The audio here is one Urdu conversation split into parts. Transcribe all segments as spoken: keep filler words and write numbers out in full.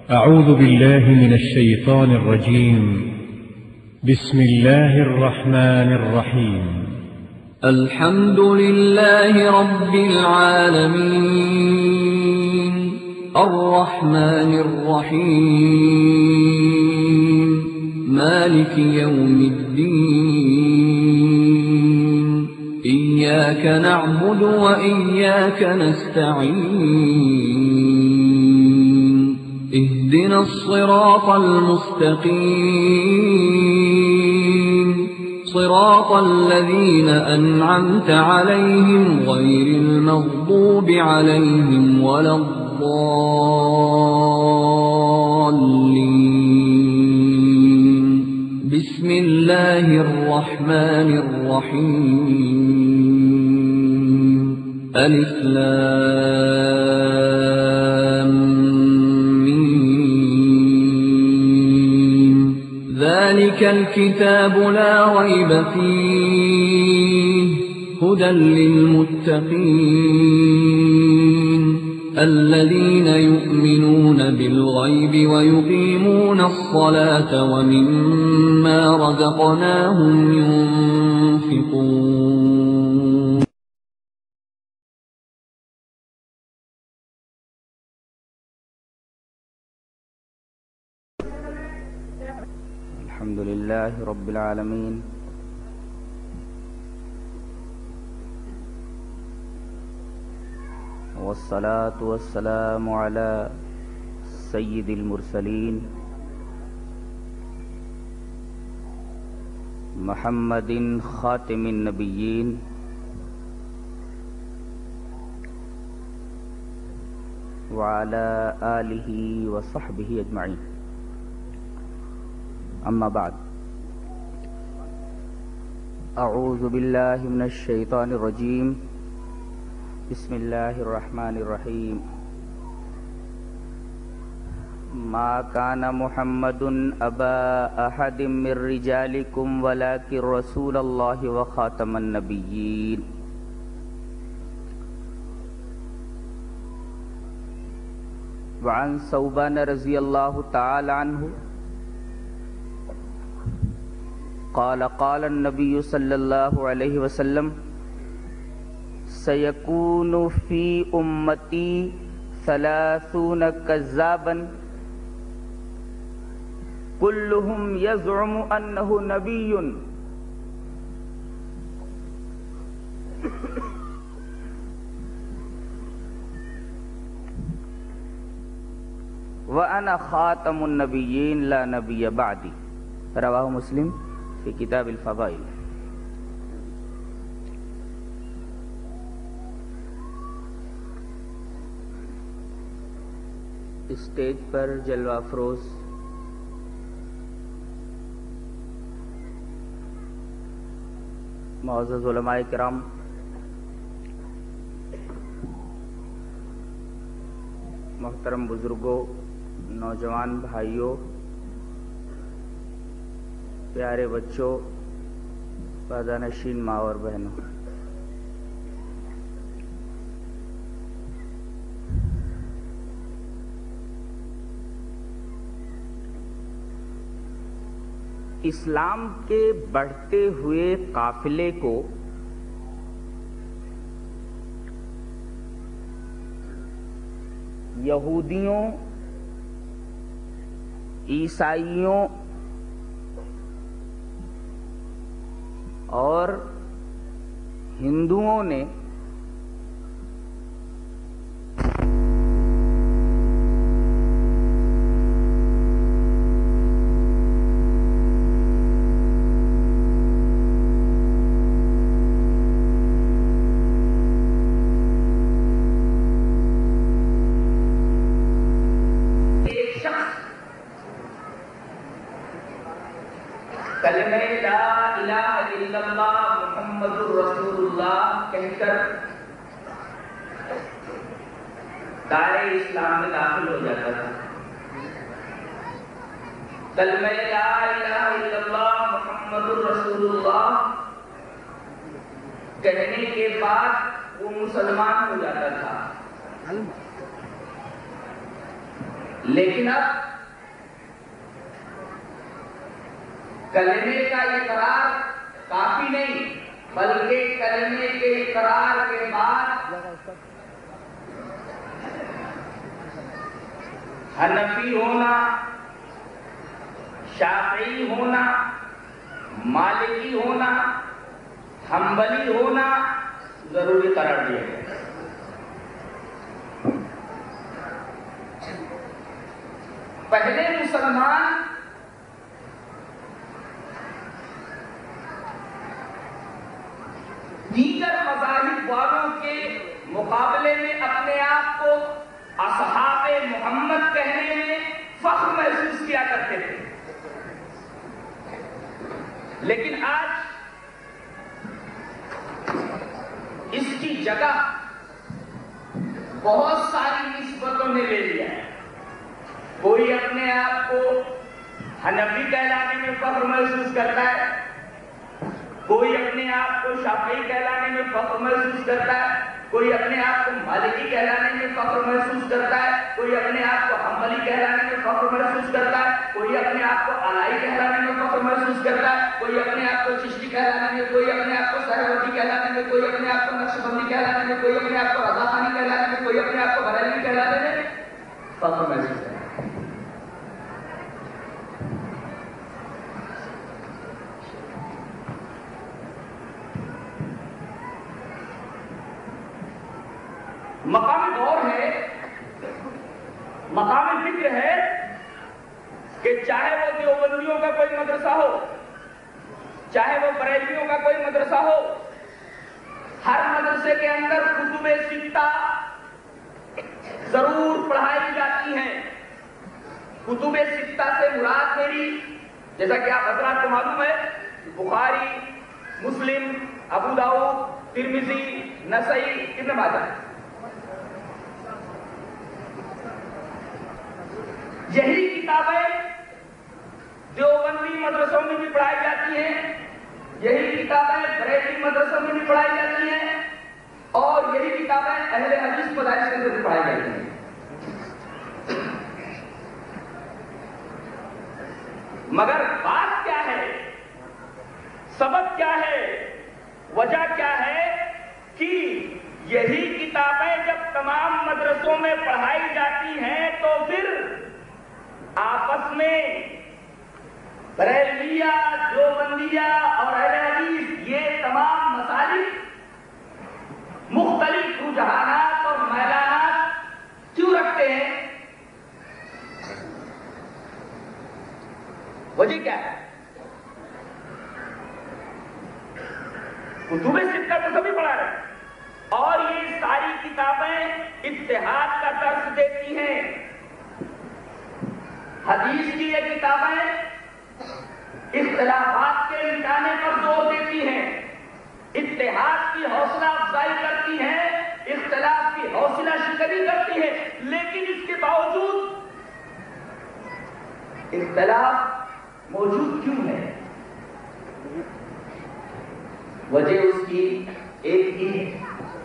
أعوذ بالله من الشيطان الرجيم. بسم الله الرحمن الرحيم. الحمد لله رب العالمين الرحمن الرحيم مالك يوم الدين إياك نعبد وإياك نستعين اهدنا الصراط المستقيم صراط الذين أنعمت عليهم غير المغضوب عليهم ولا الضالين. بسم الله الرحمن الرحيم. ألف لام ميم. ذلك الكتاب لا ريب فيه هدى للمتقين الذين يؤمنون بالغيب ويقيمون الصلاة ومما رزقناهم ينفقون. الحمد لله رب العالمين والصلاة والسلام على سيد المرسلين محمد خاتم النبيين وعلى آله وصحبه أجمعين. أما بعد، أعوذ بالله من الشيطان الرجيم. بسم الله الرحمن الرحيم. ما كان محمد أبا أحد من رجالكم ولكن رسول الله وخاتم النبيين. وعن ثوبان رضي الله تعالى عنه قال قال النبي صلى الله عليه وسلم سيكون في أمتي ثلاثون كذابا كلهم يزعم أنه نبي وأنا خاتم النبيين لا نبي بعدي. رواه مسلم فی کتاب الفضائل. اسٹیج پر جلوہ افروز معزز علماء کرام، محترم بزرگوں، نوجوان بھائیوں، پیارے بچوں، پردہ نشین ماں اور بہنوں، اسلام کے بڑھتے ہوئے قافلے کو یہودیوں، عیسائیوں اور ہندوؤں نے کلمہ لا الہ الا اللہ محمد الرسول اللہ کہہ کر دائرہ اسلام میں داخل ہو جاتا تھا. کلمہ لا الہ الا اللہ محمد الرسول اللہ کہنے کے بعد وہ مسلمان ہو جاتا تھا. لیکن اب کلمے کا اقرار کافی نہیں، بلکہ کلمے کے اقرار کے بعد حنفی ہونا، شافعی ہونا، مالکی ہونا، حنبلی ہونا ضروری قرار دیا گیا۔ پہلے مسلمان دیگر مذاہب والوں کے مقابلے میں اپنے آپ کو اصحاب محمد کہنے میں فخر محسوس کیا کرتے تھے، لیکن آج اس کی جگہ بہت ساری نسبتوں نے لے لیا ہے۔ کوئی اپنے آپ کو حنفی کہلانے میں فخر محسوس کرتا ہے، کوئی اپنے آپ کو شافعی کہلانے میں فخر محسوس کرتا ہے، کوئی اپنے آپ کو مالکی کہلانے میں فخر محسوس کرتا ہے، کوئی اپنے آپ کو حنبلی کہلانے میں فخر محسوس کرتا ہے، کوئی اپنے آپ کو علائی کہلانے میں فخر محسوس کرتا ہے، کوئی اپنے آپ کو چشتی کہلانے میں، کوئی اپنے آپ کو سہروردی کہلانے میں، کوئی اپنے آپ کو نقشبندی کہلانے میں، کوئی اپنے آپ کو رضا خانی کہلانے میں، کوئی اپنے آپ کو بریلوی کہلانے میں فخر محسوس کرتا ہے۔ مقام غور ہے، مقام فکر ہے کہ چاہے وہ دیوبندیوں کا کوئی مدرسہ ہو، چاہے وہ بریلویوں کا کوئی مدرسہ ہو، ہر مدرسے کے اندر کتب ستہ ضرور پڑھائی جاتی ہیں۔ کتب ستہ سے مراد میری، جیسا کہ آپ حضرات کو معلوم ہے، بخاری، مسلم، ابو داؤد، ترمذی، نسائی، ابن ماجہ، یہی کتابیں دیوبندی مدرسوں میں بھی پڑھائی جاتی ہیں، یہی کتابیں بریلوی مدرسوں میں بھی پڑھائی جاتی ہیں، اور یہی کتابیں اہل حدیث مدارس کے اندر بھی پڑھائی جاتی ہیں۔ مگر بات کیا ہے، سبب کیا ہے، وجہ کیا ہے کہ یہی کتابیں جب تمام مدرسوں میں پڑھائی جاتی ہیں تو پھر آپس میں بریلویہ، دیوبندیہ اور اہل حدیث یہ تمام مسالک مختلف رجحانات اور میلانات کیوں رکھتے ہیں؟ وجہ کیا ہے؟ کتب ستہ کو سبھی پڑھا رہے ہیں، اور یہ ساری کتابیں اتحاد کا درس دیتی ہیں۔ حدیث کی یہ کتابیں اختلافات کے مٹانے پر زور دیتی ہیں، اتحاد کی حوصلہ افزائی کرتی ہیں، اختلاف کی حوصلہ شکنی کرتی ہیں، لیکن اس کے باوجود اختلاف موجود کیوں ہے؟ وجہ اس کی ایک ہی ہے۔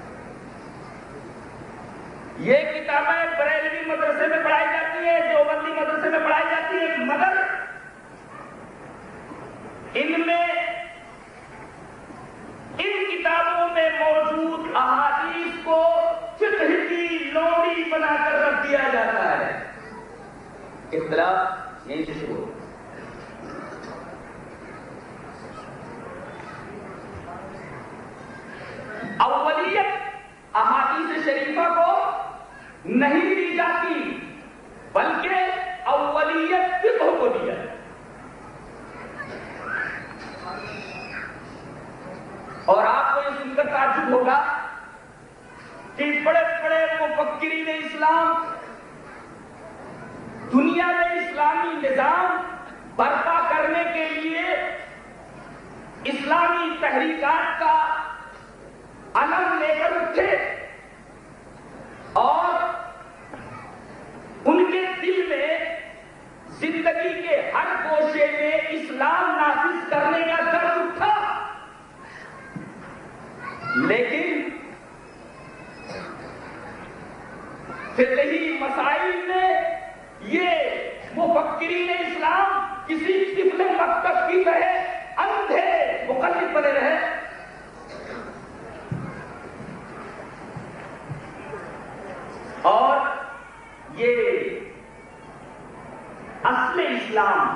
یہ کتابیں بریلوی مدرسے میں پڑھائی جاتی ہیں، دیوبندی مدرسے میں پڑھائی جاتی ہیں، مگر ان میں ان کتابوں میں موجود احادیث کو فقہ کی لوڑی بنا کر رکھ دیا جاتا ہے۔ اختلاف یہیں سے شروع ہو۔ اولیت احادیث شریفہ کو نہیں دی جاتی، بلکہ اولیت فقہ کو دیا ہے۔ اور آپ کو یہ سن کر تعجب ہوگا کہ بڑے بڑے مفکرین اسلام دنیا میں اسلامی نظام برپا کرنے کے لیے اسلامی تحریکات کا علم لے کر اٹھے، اور ان کے دل میں زندگی کے ہر گوشے میں اسلام نافذ کرنے کا درد اٹھا، لیکن فقہی مسائل میں یہ مفکرین اسلام کسی طفل مکتب کی طرح اندھے مقلد بنے رہے؟ اور یہ اصل اسلام،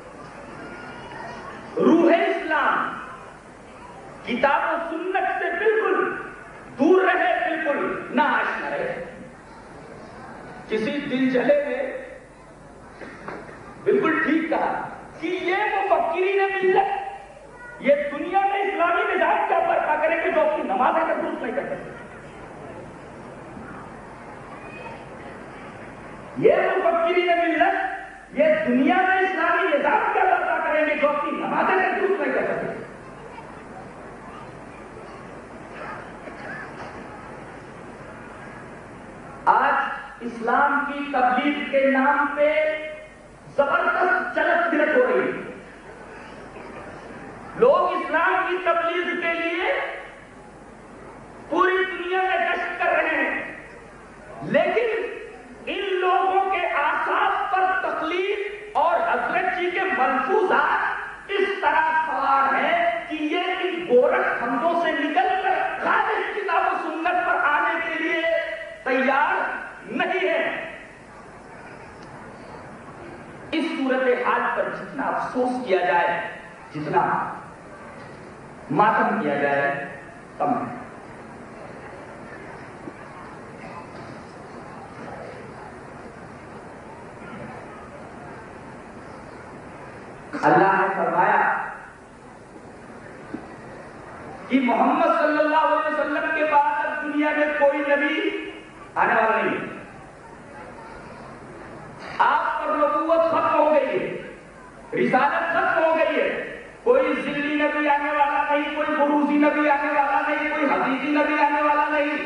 روح اسلام کتاب و سنت سے بالکل دور رہے، بالکل نہ آشنا رہے۔ کسی دل جلے نے بالکل ٹھیک کہا کہ یہ مفکرین ملت یہ دنیا میں اسلامی نظام کیا برپا کریں گے جو اپنی نماز کا درست نہیں کر سکتے۔ یہ مفکرین ملت یہ دنیا میں اسلامی نظام کیا برپا کریں گے جو اپنی نماز کا درست نہیں کر سکتے۔ آج اسلام کی تبلیغ کے نام پہ زبردست چلت پھرت ہو رہی ہے۔ لوگ اسلام کی تبلیغ کے لیے پوری دنیا میں گشت کر رہے ہیں، لیکن ان لوگوں کے آثار پر تقلید اور حضرت جی کے ملفوظات اس طرح سوار ہیں کہ یہ ان گورکھ خندوں سے نکل کر خالص کتاب و سنت پر آنے کے لیے تیار نہیں ہے۔ اس صورتحال پر جتنا افسوس کیا جائے، جتنا ماتم کیا جائے کم ہے۔ اللہ نے فرمایا کہ محمد صلی اللہ علیہ وسلم کے بعد اب دنیا میں کوئی نبی آنے والا نہیں ہے۔ آپ پر نبوت ختم ہو گئی ہے، رسالت ختم ہو گئی ہے، کوئی ذلی نبی آنے والا نہیں، کوئی بروزی نبی آنے والا نہیں، کوئی حقیقی نبی آنے والا نہیں۔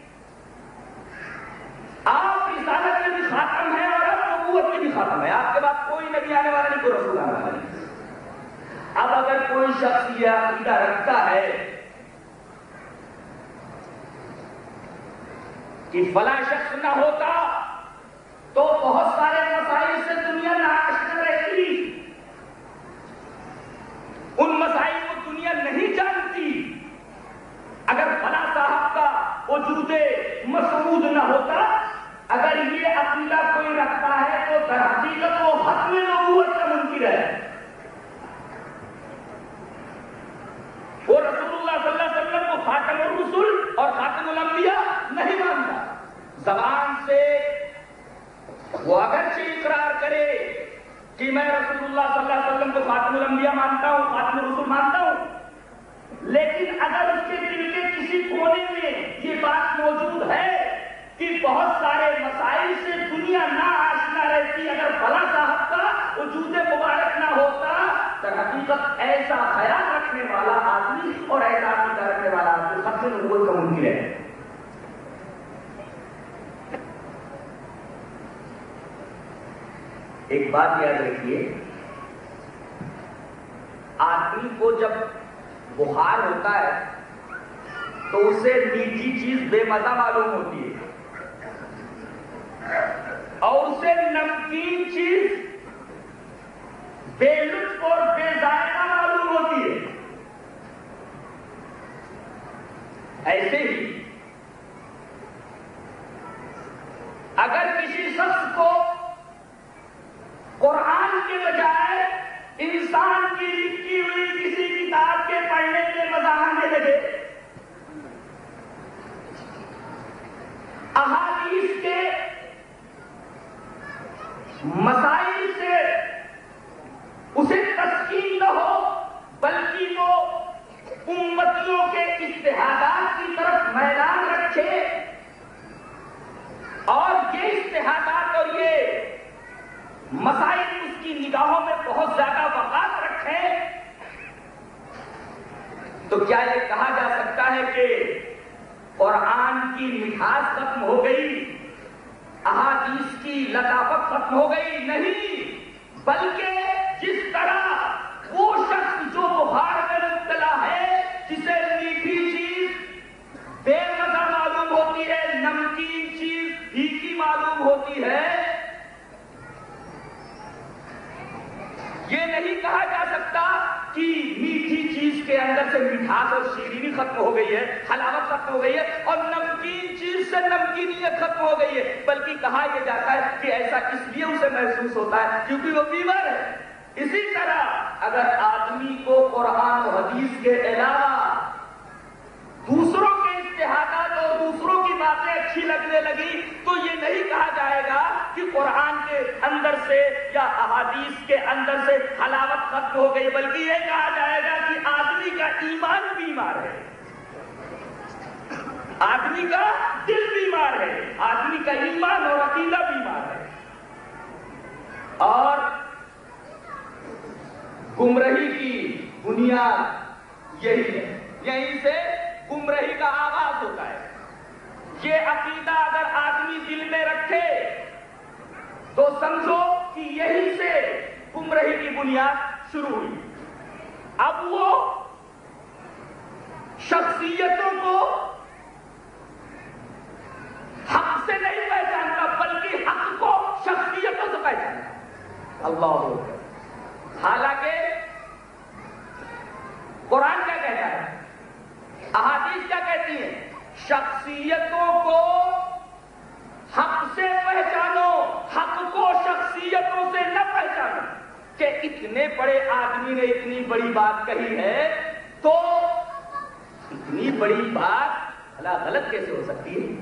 آپ رسالت میں بھی خاتم ہے اور اب نبوت میں بھی خاتم ہے۔ آپ کے بعد کوئی نبی آنے والا نہیں، کوئی رسول آنے والا نہیں۔ اب اگر کوئی شخص یہ عقیدہ رکھتا ہے کہ فلاں شخص نہ ہوتا تو بہت سارے مسائل سے دنیا ناآشنا رہتی، ان مسائل کو دنیا نہیں جانتی، اگر فلاں صاحب کا وجود مسعود نہ ہوتا، اگر یہ عقیدہ کوئی رکھتا ہے تو در حقیقت وہ ختم نبوت کا منکر ہے۔ وہ رسول اللہ صلی اللہ علیہ وسلم کو خاتم الرسل اور خاتم الانبیاء نہیں مانتا۔ زبان سے وہ اگرچہ اقرار کرے کہ میں رسول اللہ صلی اللہ علیہ وسلم کو خاتم الانبیاء مانتا ہوں، خاتم الرسل مانتا ہوں، لیکن اگر اس کے دل کے کسی کونے میں یہ بات موجود ہے کہ بہت سارے مسائل سے دنیا نہ آشنا رہتی، اگر فلاں صاحب کا وجود مبارک نہ ہوتا، در حقیقت ایسا خیال رکھنے والا آدمی اور ایسا عقیدہ رکھنے والا آدمی ختم نبوت کا منکر ہے۔ ایک بات یاد رکھیے، آدمی کو جب بخار ہوتا ہے تو اسے میٹھی چیز بے مزہ معلوم ہوتی ہے اور اسے نمکین چیز بے لطف اور بے ذائقہ معلوم ہوتی ہے۔ ایسے ہی اگر کسی شخص کو قرآن کے بجائے انسان کی لکھی ہوئی کسی کتاب کے پڑھنے کے مزہ آنے لگے، احادیث کے مسائل سے اسے تسکین نہ ہو، بلکہ وہ امتیوں کے اجتہادات کی طرف میدان رکھے اور یہ اجتہادات اور یہ مسائل اس کی نگاہوں میں بہت زیادہ وقار رکھے، تو کیا یہ کہا جا سکتا ہے کہ قرآن کی مٹھاس ختم ہو گئی، احادیث کی لطافت ختم ہو گئی؟ نہیں، بلکہ جس طرح وہ شخص جو بخار میں مبتلا ہے، جسے میٹھی چیز بے مزہ معلوم ہوتی ہے، نمکین چیز پھیکی معلوم ہوتی ہے، نہیں کہا جا سکتا کہ میٹھی چیز کے اندر سے مٹھاس اور شیرینی ختم ہو گئی ہے، حلاوت ختم ہو گئی ہے، اور نمکین چیز سے نمکینیت ختم ہو گئی ہے، بلکہ کہا یہ جاتا ہے کہ ایسا اس لیے اسے محسوس ہوتا ہے کیونکہ وہ بیمار ہے۔ اسی طرح اگر آدمی کو قرآن و حدیث کے علاوہ دوسروں کے اجتہادات اور دوسروں کی باتیں اچھی لگنے لگی تو یہ نہیں کہا جائے گا کہ قرآن کے اندر سے یا احادیث کے اندر سے حلاوت ختم ہو گئی، بلکہ یہ کہا جائے گا کہ آدمی کا ایمان بیمار ہے، آدمی کا دل بیمار ہے، آدمی کا ایمان اور عقیدہ بیمار ہے۔ اور گمراہی کی بنیاد یہی ہے، یہیں سے گمراہی کا آغاز ہوتا ہے۔ یہ عقیدہ اگر آدمی دل میں رکھے تو سمجھو کہ یہیں سے گمراہی کی بنیاد شروع ہوئی۔ اب وہ شخصیتوں کو حق سے نہیں پہچانتا بلکہ حق کو شخصیتوں سے پہچانتا۔ اللہ اکبر۔ حالانکہ قرآن کیا کہتا ہے، احادیث کیا کہتی ہیں؟ شخصیتوں کو حق سے پہچانو، حق کو شخصیتوں سے نہ پہچانو۔ کہ اتنے بڑے آدمی نے اتنی بڑی بات کہی ہے تو اتنی بڑی بات بھلا غلط کیسے ہو سکتی ہے؟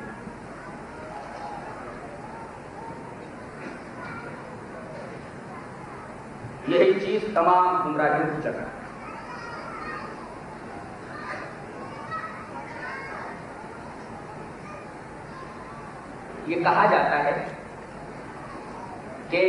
یہی چیز تمام گمراہیوں کی جگہ ہے۔ یہ کہا جاتا ہے کہ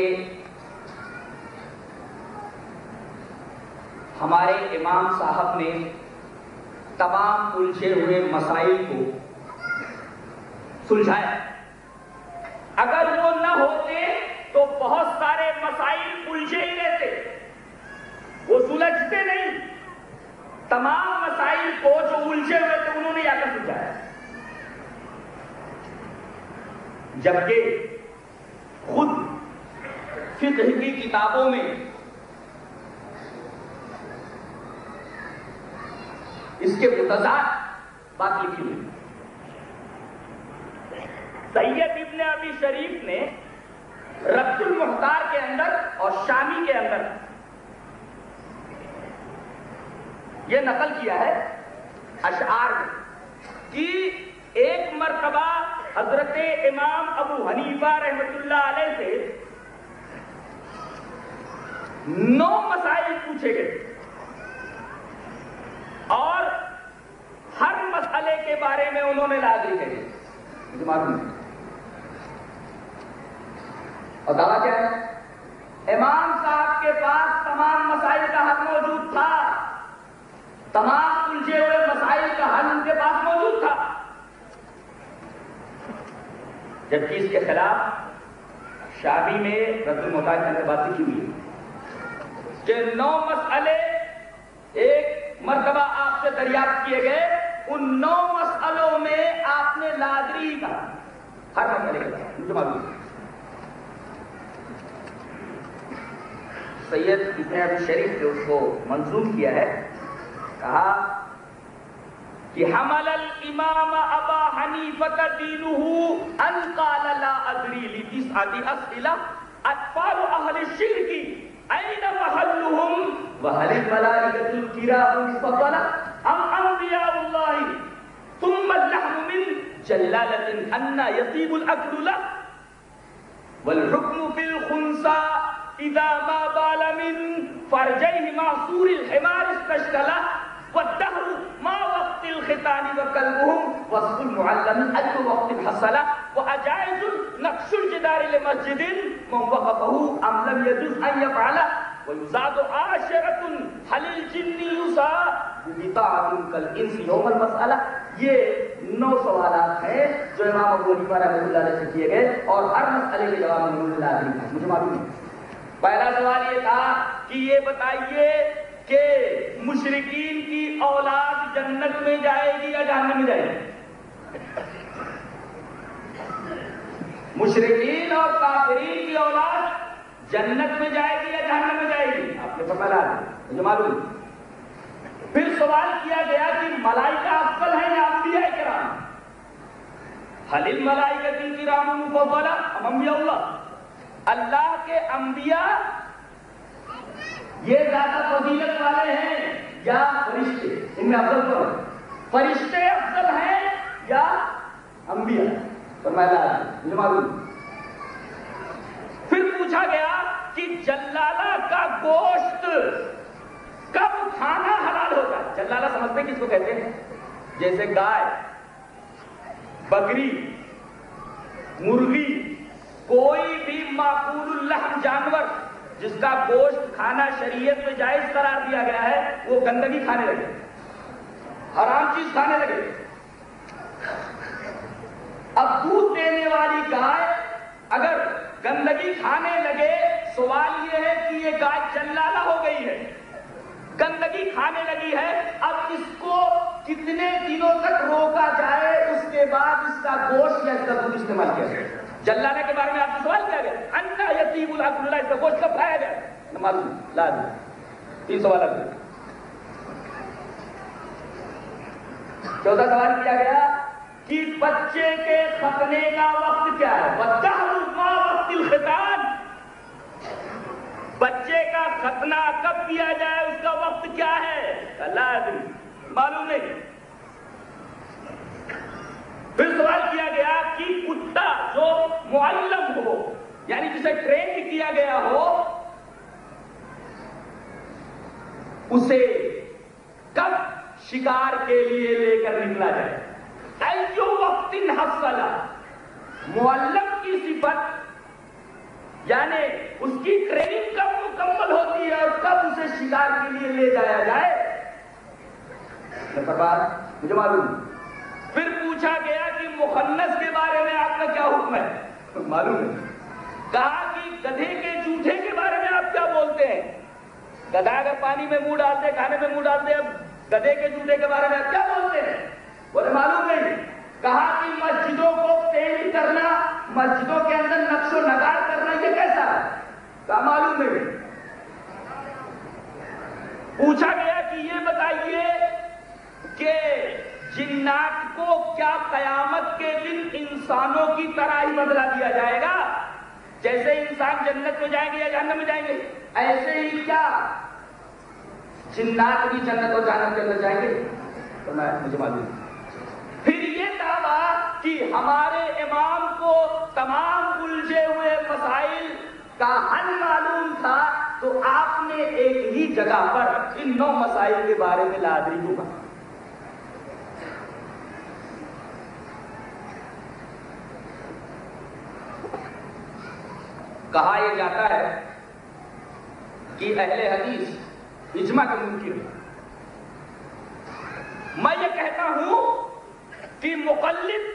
ہمارے امام صاحب نے تمام الجھے ہوئے مسائل کو سلجھایا، اگر وہ نہ ہوتے تو بہت سارے مسائل الجھے ہی رہتے، وہ سلجھتے نہیں۔ تمام مسائل کو جو الجھے ہوئے تھے انہوں نے آ کر سلجھایا، جبکہ خود فقہ کی کتابوں میں اس کے متضاد بات لکھی ہوئی۔ سید ابن ابی شریف نے ربط المختار کے اندر اور شامی کے اندر یہ نقل کیا ہے اشعار میں کہ ایک مرتبہ حضرت امام ابو حنیفہ رحمۃ اللہ علیہ سے نو مسائل پوچھے گئے اور ہر مسئلے کے بارے میں انہوں نے لازمی کہی، مجھے معلوم ہے۔ اور دعویٰ کیا ہے؟ امام صاحب کے پاس تمام مسائل کا حل موجود تھا، تمام الجھے ہوئے مسائل کا حل ان کے پاس موجود تھا، جبکہ اس کے خلاف شابی میں رد المختار کے اندر بات لکھی ہوئی ہے کہ نو مسئلے ایک مرتبہ آپ سے دریافت کیے گئے، ان نو مسئلوں میں آپ نے لادری کہا، ہر مسئلے کا مجھے معلوم ہے۔ سید ابن ابی شریف نے اس کو منظوم کیا ہے، کہا کہ حمل الامام ابا حنیفہ دینہ ان قال لا ادری لتسعۃ اسئلہ اطفال اہل الشرک این محلهم وهل الملائکۃ الکرام المفضلہ ام انبیاء اللہ ثم اللحم من جلالۃ ان یطیب الاکل له والحکم فی الخنثى اذا ما بال من فرجیہ معصور الحمار استشکلہ والدهر ما وقت الختان وكلبهم وصف المعلم أي وقت حصل وأجائز نقش الجدار لمسجد من وقفه أم لم يجوز أن يفعل ويزاد عاشرة هل الجن يصاب بطاعة كالإنس يوم المسألة۔ یہ نو سوالات ہیں جو امام ابو حنیفہ رحمۃ اللہ علیہ سے کیے گئے اور ہر مسئلے کے جواب میں انہوں نے لازمی کہا، مجھے معلوم ہے۔ پہلا سوال یہ تھا کہ یہ بتائیے کہ مشرکین کی اولاد جنت میں جائے گی یا جہنم میں جائے گی؟ مشرکین اور کافرین کی اولاد جنت میں جائے گی یا جہنم میں جائے گی؟ آپ نے فرمایا مجھے معلوم. پھر سوال کیا گیا کہ ملائکہ افضل ہیں یا انبیاء کرام؟ حل الملائکۃ الکرام مفضلہ ام انبیاء اللہ؟ اللہ کے انبیاء یہ زیادہ فضیلت والے ہیں یا فرشتے؟ ان میں افضل کون؟ فرشتے افضل ہیں یا انبیاء؟ فرمایا مجھے معلوم. پھر پوچھا گیا کہ جلالہ کا گوشت کب کھانا حلال ہوتا ہے؟ جلالہ سمجھتے کس کو کہتے ہیں؟ جیسے گائے، بکری، مرغی، کوئی بھی معقول اللحم جانور جس کا گوشت کھانا شریعت میں جائز قرار دیا گیا ہے، وہ گندگی کھانے لگے، حرام چیز کھانے لگے. اب دودھ دینے والی گائے اگر گندگی کھانے لگے، سوال یہ ہے کہ یہ گائے جلالہ ہو گئی ہے، گندگی کھانے لگی ہے. اب اس کو کتنے دنوں تک روکا جائے، اس کے بعد اس کا گوشت یا اس کا دودھ استعمال کیا جائے؟ جلالہ کے بارے میں آپ سے سوال کیا گیا، انا یتیب العقل اللہ، اس کا گوشت کب کھایا جائے؟ معلوم لازم. تین سوال آگے. چوتھا سوال کیا گیا کہ بچے کے ختنے کا وقت کیا ہے؟ وَالدَّهْرُ مَا وَقْتِ الْخِطَانِ، بچے کا ختنہ کب کیا جائے، اس کا وقت کیا ہے؟ لازم معلوم نہیں. پھر سوال کیا گیا کہ کتا جو معلم ہو، یعنی جسے ٹرین کیا گیا ہو، اسے کب شکار کے لیے لے کر نکلا جائے؟ ایو وقت حصلہ، معلم کی صفت یعنی اس کی ٹریننگ کب مکمل ہوتی ہے اور کب اسے شکار کے لیے لے جایا جائے؟ مجھے معلوم. پھر پوچھا گیا کہ مخنث کے بارے میں آپ کا کیا حکم ہے؟ معلوم ہے. کہا کہ گدھے کے جوٹے کے بارے میں آپ کیا بولتے ہیں؟ گدھا اگر پانی میں منہ ڈالتے، کھانے میں منہ ڈالتے، اب گدھے کے جوٹے کے بارے میں آپ کیا بولتے ہیں؟ بولے معلوم نہیں. کہا کہ مسجدوں کو پینٹ کرنا، مسجدوں کے اندر نقش و نگار کرنا، یہ کیسا ہے؟ کہا معلوم نہیں. پوچھا گیا کہ یہ بتائیے کہ جنات کو کیا قیامت کے دن انسانوں کی طرح ہی بدلا دیا جائے گا؟ جیسے انسان جنت میں جائیں گے یا جہنم میں جائیں گے، ایسے ہی کیا جنات بھی جنت اور جہنم کے اندر جائیں گے؟ تو میں مجھے معلوم. پھر یہ دعویٰ کہ ہمارے امام کو تمام الجھے ہوئے مسائل کا حل معلوم تھا، تو آپ نے ایک ہی جگہ پر ان نو مسائل کے بارے میں لادری کو کہا. کہا یہ جاتا ہے کہ اہل حدیث اجماع کے منکر ہیں. میں یہ کہتا ہوں کہ مقلد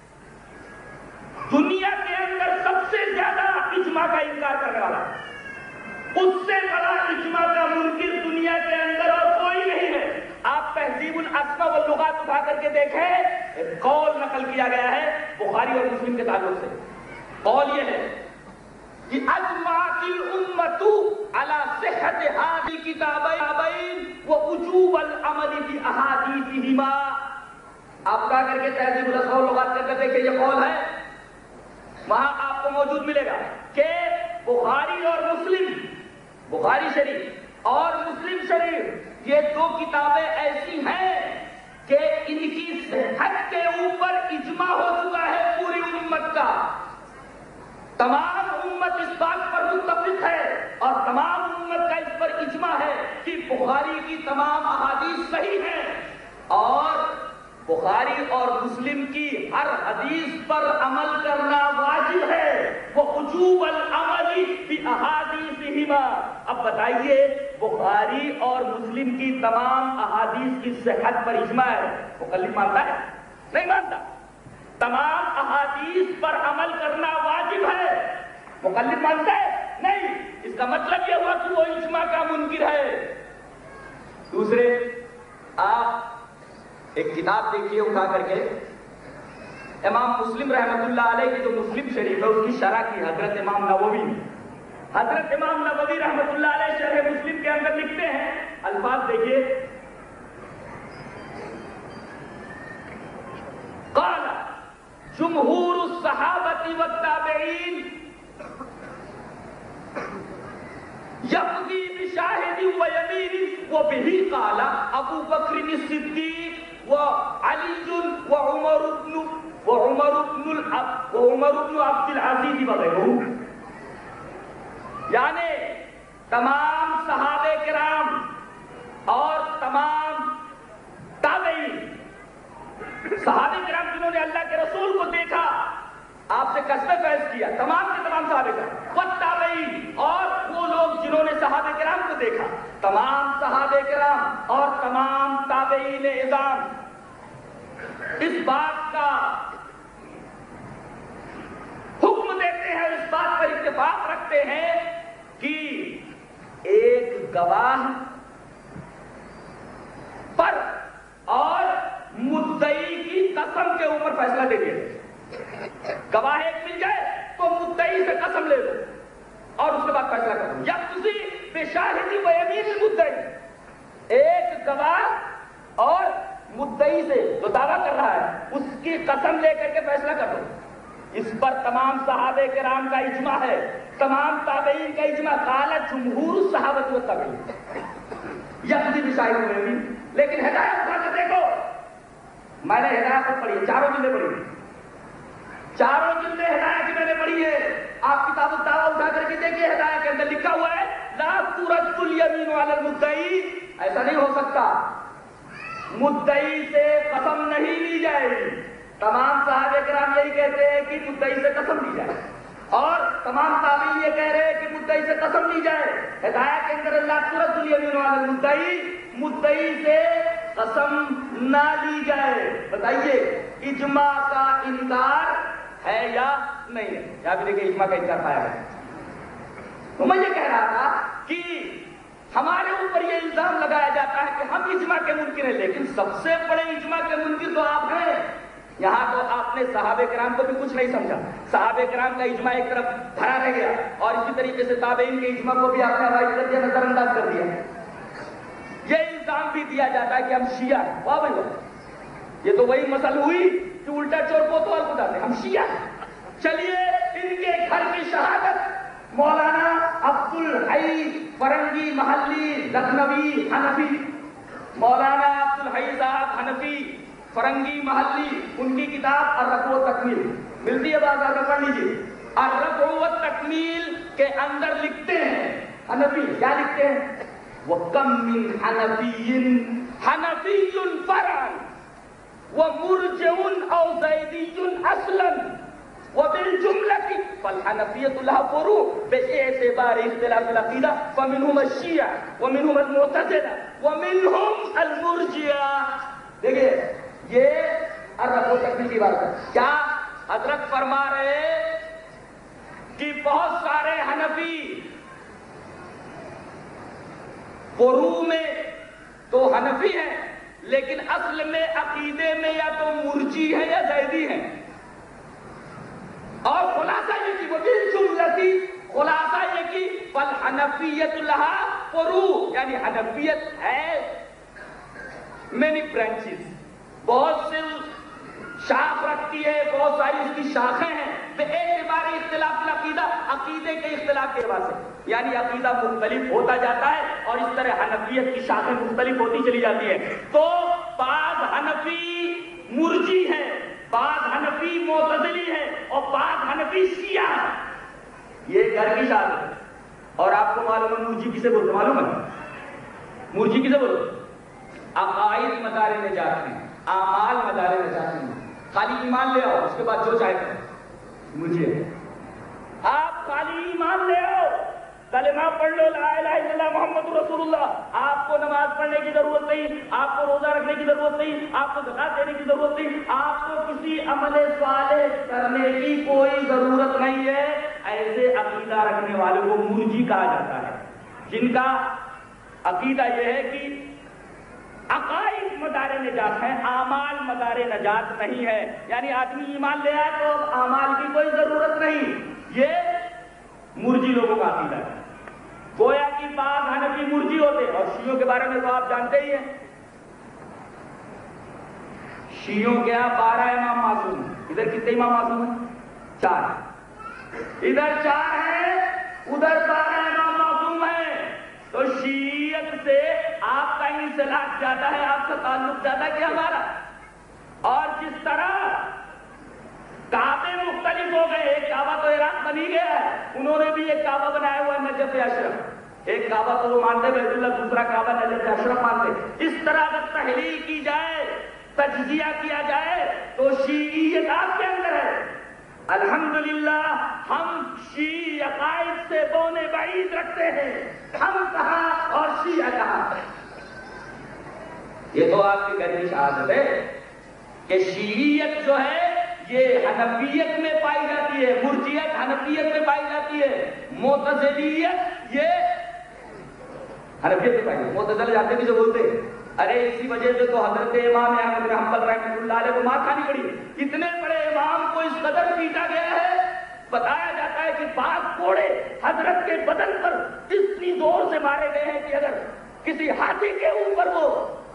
دنیا کے اندر سب سے زیادہ اجماع کا انکار کرنے والا، اس سے بڑا اجماع کا منکر دنیا کے اندر اور کوئی نہیں ہے. آپ تہذیب الاسماء واللغات اٹھا کر کے دیکھیں، ایک قول نقل کیا گیا ہے بخاری اور مسلم کے تعلق سے. قول یہ ہے کہ اجمعت الامۃ علی صحت هذه الکتابین ووجوب العمل باحادیثہما. آپ اٹھا کر کے تہذیب الاسماء واللغات کر کے دیکھیں، یہ قول ہے، وہاں آپ کو موجود ملے گا کہ بخاری اور مسلم، بخاری شریف اور مسلم شریف، یہ دو کتابیں ایسی ہیں کہ ان کی صحت کے اوپر اجماع ہو چکا ہے پوری امت کا. تمام امت اس بات پر متفق ہے اور تمام امت کا اس پر اجماع ہے کہ بخاری کی تمام احادیث صحیح ہیں اور بخاری اور مسلم کی ہر حدیث پر عمل کرنا واجب ہے. وہ وجوب العمل باحادیثہما. اب بتائیے، بخاری اور مسلم کی تمام احادیث کی صحت پر اجماع ہے، مقلد مانتا ہے؟ نہیں مانتا. تمام احادیث پر عمل کرنا واجب ہے، مقلد مانتا ہے؟ نہیں. اس کا مطلب یہ ہوا کہ وہ اجماع کا منکر ہے. دوسرے، آپ ایک کتاب دیکھیے اٹھا کر کے، امام مسلم رحمۃ اللہ علیہ کی جو مسلم شریف ہے اس کی شرح کی حضرت امام نووی نے. حضرت امام نووی رحمۃ اللہ علیہ شرح مسلم کے اندر لکھتے ہیں، الفاظ دیکھیے، قال جمہور الصحابۃ والتابعین یقضی بشاہد ویمین وبہ قال ابو بکر الصدیق وعلی وعمر بن وعمر بن وعمر بن عبد العزیز وغیرہ، یعنی تمام صحابہ کرام اور تمام تابعین، صحابہ کرام جنہوں نے اللہ کے رسول کو دیکھا، آپ سے قصد فیض کیا، تمام کے تمام صحابہ کرام، والتابعین اور وہ لوگ جنہوں نے صحابہ کرام کو دیکھا، تمام صحابہ کرام اور تمام تابعین اعظام اس بات کا حکم دیتے ہیں، اس بات پر اتفاق رکھتے ہیں کہ ایک گواہ پر اور مدعی کی قسم کے اوپر فیصلہ دے دیا۔ گواہ ایک مل جائے تو مدعی سے قسم لے لو اور اس کے بعد فیصلہ کرو، یا کسی بشاہدی و یمین المدعی، ایک گواہ اور مدعی سے جو دعویٰ کر رہا ہے اس کی قسم لے کر کے فیصلہ کر دو۔ اس پر تمام صحابہ کرام کا اجماع ہے، تمام تابعین کا اجماع، قال جمہور الصحابۃ والتابعین یقضی بشاہد و یمین۔ لیکن ہدایت کا دیکھو، میں نے ہدایت پڑھی ہے، چاروں جلدیں پڑھی ہیں، چاروں جلدیں ہدایت کی میں نے پڑھی ہے۔ آپ کتاب الدعوہ اٹھا کر کے دیکھیے، ہدایت کے اندر لکھا ہوا ہے لا ترد الیمین علی المدعی، ایسا نہیں ہو سکتا، مدعی سے قسم نہیں لی جائے گی۔ تمام صحابہ کرام یہی کہتے ہیں کہ مدعی سے قسم لی جائے، اور تمام تابعین یہ کہہ رہے ہیں کہ مدعی سے قسم لی جائے۔ ہدایت کے اندر لا ترد الیمین علی المدعی، مدعی سے قسم نہ لی جائے۔ بتائیے اجماع کا انکار ہے یا نہیں ہے؟ یہاں بھی دیکھیں اجماع کا انکار پایا ہے۔ تو میں یہ کہہ رہا تھا کہ ہمارے اوپر یہ الزام لگایا جاتا ہے کہ ہم اجماع کے منکر ہیں، لیکن سب سے بڑے اجماع کے منکر تو آپ ہیں۔ یہاں تو آپ نے صحابہ کرام کو بھی کچھ نہیں سمجھا، صحابہ کرام کا اجماع ایک طرف دھرا رہ گیا، اور اسی طریقے سے تابعین کے اجماع کو بھی آپ نے حوالے کر دیا، نظر انداز کر دیا۔ یہ الزام بھی دیا جاتا ہے کہ ہم شیعہ ہیں۔ واہ بھائی واہ، یہ تو وہی مسئلہ ہوئی کہ الٹا چور کوتوال کو ڈالتے ہم شیعہ ہیں۔ چلیے ان کے گھر کی شہادت مولانا عبد الحی فرنگی محلی لکھنوی حنفی، مولانا عبد الحی صاحب حنفی فرنگی محلی، ان کی کتاب الرفع والتکمیل ملتی ہے بازار میں، پڑھ لیجیے۔ الرفع والتکمیل کے اندر لکھتے ہیں حنفی، کیا لکھتے ہیں؟ وَكَمْ مِنْ حَنَفِيٍّ حَنَفِيٌّ فَرْعًا وَمُرْجِعٌ أَوْ زَيْدِيٌّ أَصْلًا وَبِالْجُمْلَةِ فَالْحَنَفِيَّةُ لَهَا فُرُوعٌ بِاعْتِبَارِ اخْتِلَافِ الْعَقِيدَةِ فَمِنْهُمُ الشِّيَعَةُ وَمِنْهُمُ الْمُعْتَزِلَةُ وَمِنْهُمْ الْمُرْجِئَةُ۔ دیکھیے یہ الرفع والتکمیل کی بات ہے۔ کیا حضرت فرما رہے کہ بہت سارے حنفی فروع میں تو حنفی ہیں، لیکن اصل میں عقیدے میں یا تو مرجی ہے یا زیدی ہیں، اور خلاصہ یہ کہ وہ بالجملتی، خلاصہ یہ کہ فالحنفیۃ لہا فروع، یعنی حنفیت ہے مینی برانچز، بہت سے شاخ رکھتی ہے، بہت ساری اس کی شاخیں ہیں، اعتبار اختلاف العقیدہ، عقیدے کے اختلاف کے اعتبار سے، یعنی عقیدہ مختلف ہوتا جاتا ہے اور اس طرح حنفیت کی شاخیں مختلف ہوتی چلی جاتی ہیں۔ تو بعض حنفی مرجی ہیں، بعض حنفی معتزلی ہیں، اور بعض حنفی شیعہ ہیں۔ یہ گھر کی شاخ ہے، اور آپ کو معلوم ہے مرجی کسے بولتے معلوم ہے؟ مرجی کسے بولتے؟ عقائد مدار نجات ہیں، اعمال مدار نجات ہیں۔ خالی ایمان لے آؤ، اس کے بعد جو چاہے کرو۔ مجھے آپ خالی ایمان لے آؤ، کلمہ پڑھ لو لا الہ الا اللہ محمد رسول اللہ، آپ کو نماز پڑھنے کی ضرورت نہیں، آپ کو روزہ رکھنے کی ضرورت نہیں، آپ کو زکات دینے کی ضرورت نہیں، آپ کو کسی عمل صالح کرنے کی کوئی ضرورت نہیں ہے۔ ایسے عقیدہ رکھنے والوں کو مرجی کہا جاتا ہے، جن کا عقیدہ یہ ہے کہ عقائد مدار نجات ہے، اعمال مدار نجات نہیں ہے، یعنی آدمی ایمان لے آئے تو اعمال کی کوئی ضرورت نہیں۔ یہ مرجی لوگوں کا عقیدہ ہے. گویا کی بعض حنفی مرجی ہوتے اور شیعوں کے بارے میں تو آپ جانتے ہی ہیں. شیعوں کے یہاں بارہ امام معصوم ہیں. ادھر کتنے امام معصوم ہیں؟ چار. ادھر چار ہیں, ادھر بارہ امام معصوم ہیں. تو شیعت سے آپ کا انسلاک زیادہ ہے, آپ کا تعلق زیادہ کہ ہمارا. اور جس طرح کعبے مختلف ہو گئے, ایک کعبہ تو عراق بنی گیا ہے, انہوں نے بھی ایک کعبہ بنایا ہوا ہے نجف اشرف. ایک کعبہ تو وہ مانتے بیت اللہ, دوسرا کعبہ نجف اشرف مانتے. اس طرح اگر تحلیل کی جائے, تجزیہ کیا جائے تو شیعیت آپ کے اندر ہے. الحمدللہ ہم شیعی عقائد سے بونے بعید رکھتے ہیں. ہم کہاں اور شیعہ کہاں. یہ تو آپ کی گہری شہادت ہے کہ شیعیت جو ہے یہ حنفیت میں پائی جاتی ہے, مرجیت حنفیت میں پائی جاتی ہے, معتزلیت یہ حنفیت میں پائی جاتی ہے. معتزلہ جانتے بھی جو بولتے ہیں, ارے اسی وجہ سے تو حضرت امام احمد بن حنبل رحمۃ اللہ علیہ کو مار کھانی پڑی. اتنے بڑے امام کو اس قدر پیٹا گیا ہے, بتایا جاتا ہے کہ بعض کوڑے حضرت کے بدن پر اتنی زور سے مارے گئے ہیں کہ اگر کسی ہاتھی کے اوپر وہ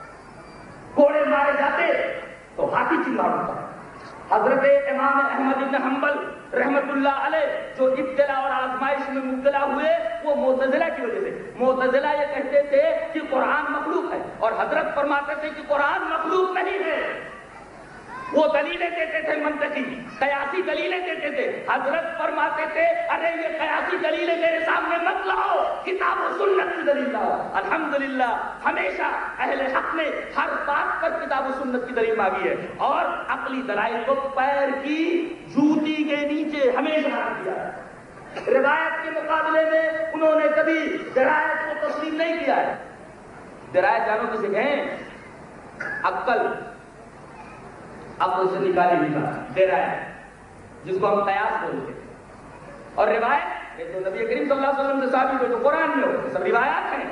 کوڑے مارے جاتے تو ہاتھی چنگاڑ ہوتا. حضرت امام احمد بن حنبل رحمت اللہ علیہ جو ابتلا اور آزمائش میں مبتلا ہوئے وہ معتزلہ کی وجہ سے. معتزلہ یہ کہتے تھے کہ قرآن مخلوق ہے, اور حضرت فرماتے تھے کہ قرآن مخلوق نہیں ہے. وہ دلیلیں دیتے تھے, منطقی قیاسی دلیلیں دیتے تھے. حضرت فرماتے تھے ارے یہ قیاسی دلیلیں میرے سامنے مت لاؤ, کتاب و سنت کی دلیل لاؤ. الحمدللہ ہمیشہ اہل حق نے ہر بات پر کتاب و سنت کی دلیل مانگی ہے, اور عقلی دلائل کو پیر کی جوتی کے نیچے ہمیشہ رکھ دیا ہے. روایت کے مقابلے میں انہوں نے کبھی درایت کو تسلیم نہیں کیا ہے. درایت جانو کسے کہیں؟ عقل اب اسے نکالی نکالا درایت جس کو ہم قیاس بولتے ہیں. اور روایت یہ تو نبی کریم صلی اللہ علیہ وسلم سے ثابت ہو, جو قرآن میں ہو, سب روایات ہیں.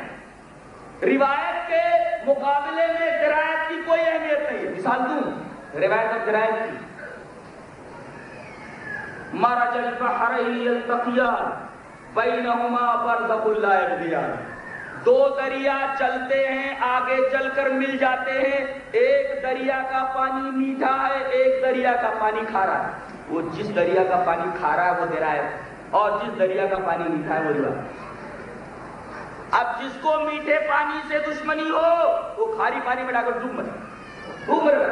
روایت کے مقابلے میں درایت کی کوئی اہمیت نہیں ہے. مثال دوں, روایت اور درایت کی. مرج البحرین یلتقیان بینہما برزخ لا یبغیان. دو دریا چلتے ہیں, آگے چل کر مل جاتے ہیں. ایک دریا کا پانی میٹھا ہے, ایک دریا کا پانی کھارا ہے. وہ جس دریا کا پانی کھارا ہے وہ درایت, اور جس دریا کا پانی میٹھا ہے وہ روایت. اب جس کو میٹھے پانی سے دشمنی ہو وہ کھاری پانی میں ڈا کر ڈوب مرے, ڈوب مرے.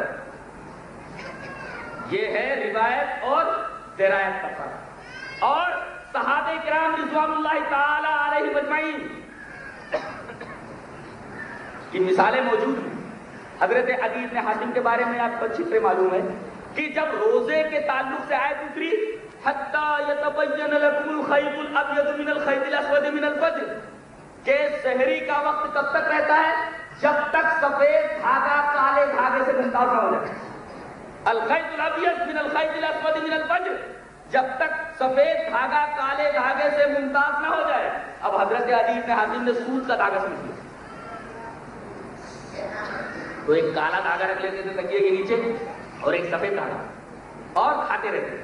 یہ ہے روایت اور درایت کا فرق. اور صحابہ کرام رضوان اللہ تعالی علیہ اجمعین کی مثالیں موجود ہیں. حضرت عدی بن حاتم کے بارے میں آپ کو اچھی طرح معلوم ہے کہ جب روزے کے تعلق سے آیت اتری حتی یتبین لکم الخیط الابیض من الخیط الاسود من الفجر, کہ سحری کا وقت کب تک رہتا ہے؟ جب تک سفید دھاگا کالے دھاگے سے ممتاز نہ ہو جائے. الخیط الابیض من الخیط الاسود من الفجر, جب تک سفید دھاگا کالے دھاگے سے ممتاز نہ ہو جائے. اب حضرت عدی بن حاتم نے سود کا دھاگا سمجھ لیا, تو ایک کالا دھاگا رکھ لیتے تھے تکیے کے نیچے اور ایک سفید دھاگا, اور کھاتے رہتے.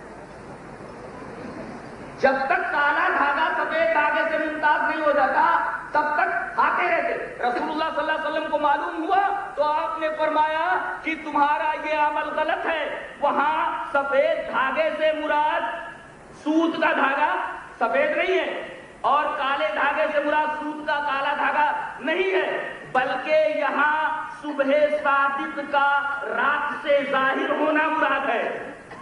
جب تک کالا دھاگا سفید دھاگے سے ممتاز نہیں ہو جاتا تب تک کھاتے رہتے. رسول اللہ صلی اللہ علیہ وسلم کو معلوم ہوا تو آپ نے فرمایا کہ تمہارا یہ عمل غلط ہے. وہاں سفید دھاگے سے مراد سوت کا دھاگا سفید نہیں ہے, اور کالے دھاگے سے مراد سوت کا کالا دھاگا نہیں ہے, بلکہ یہاں صبح صادق کا رات سے ظاہر ہونا مراد ہے.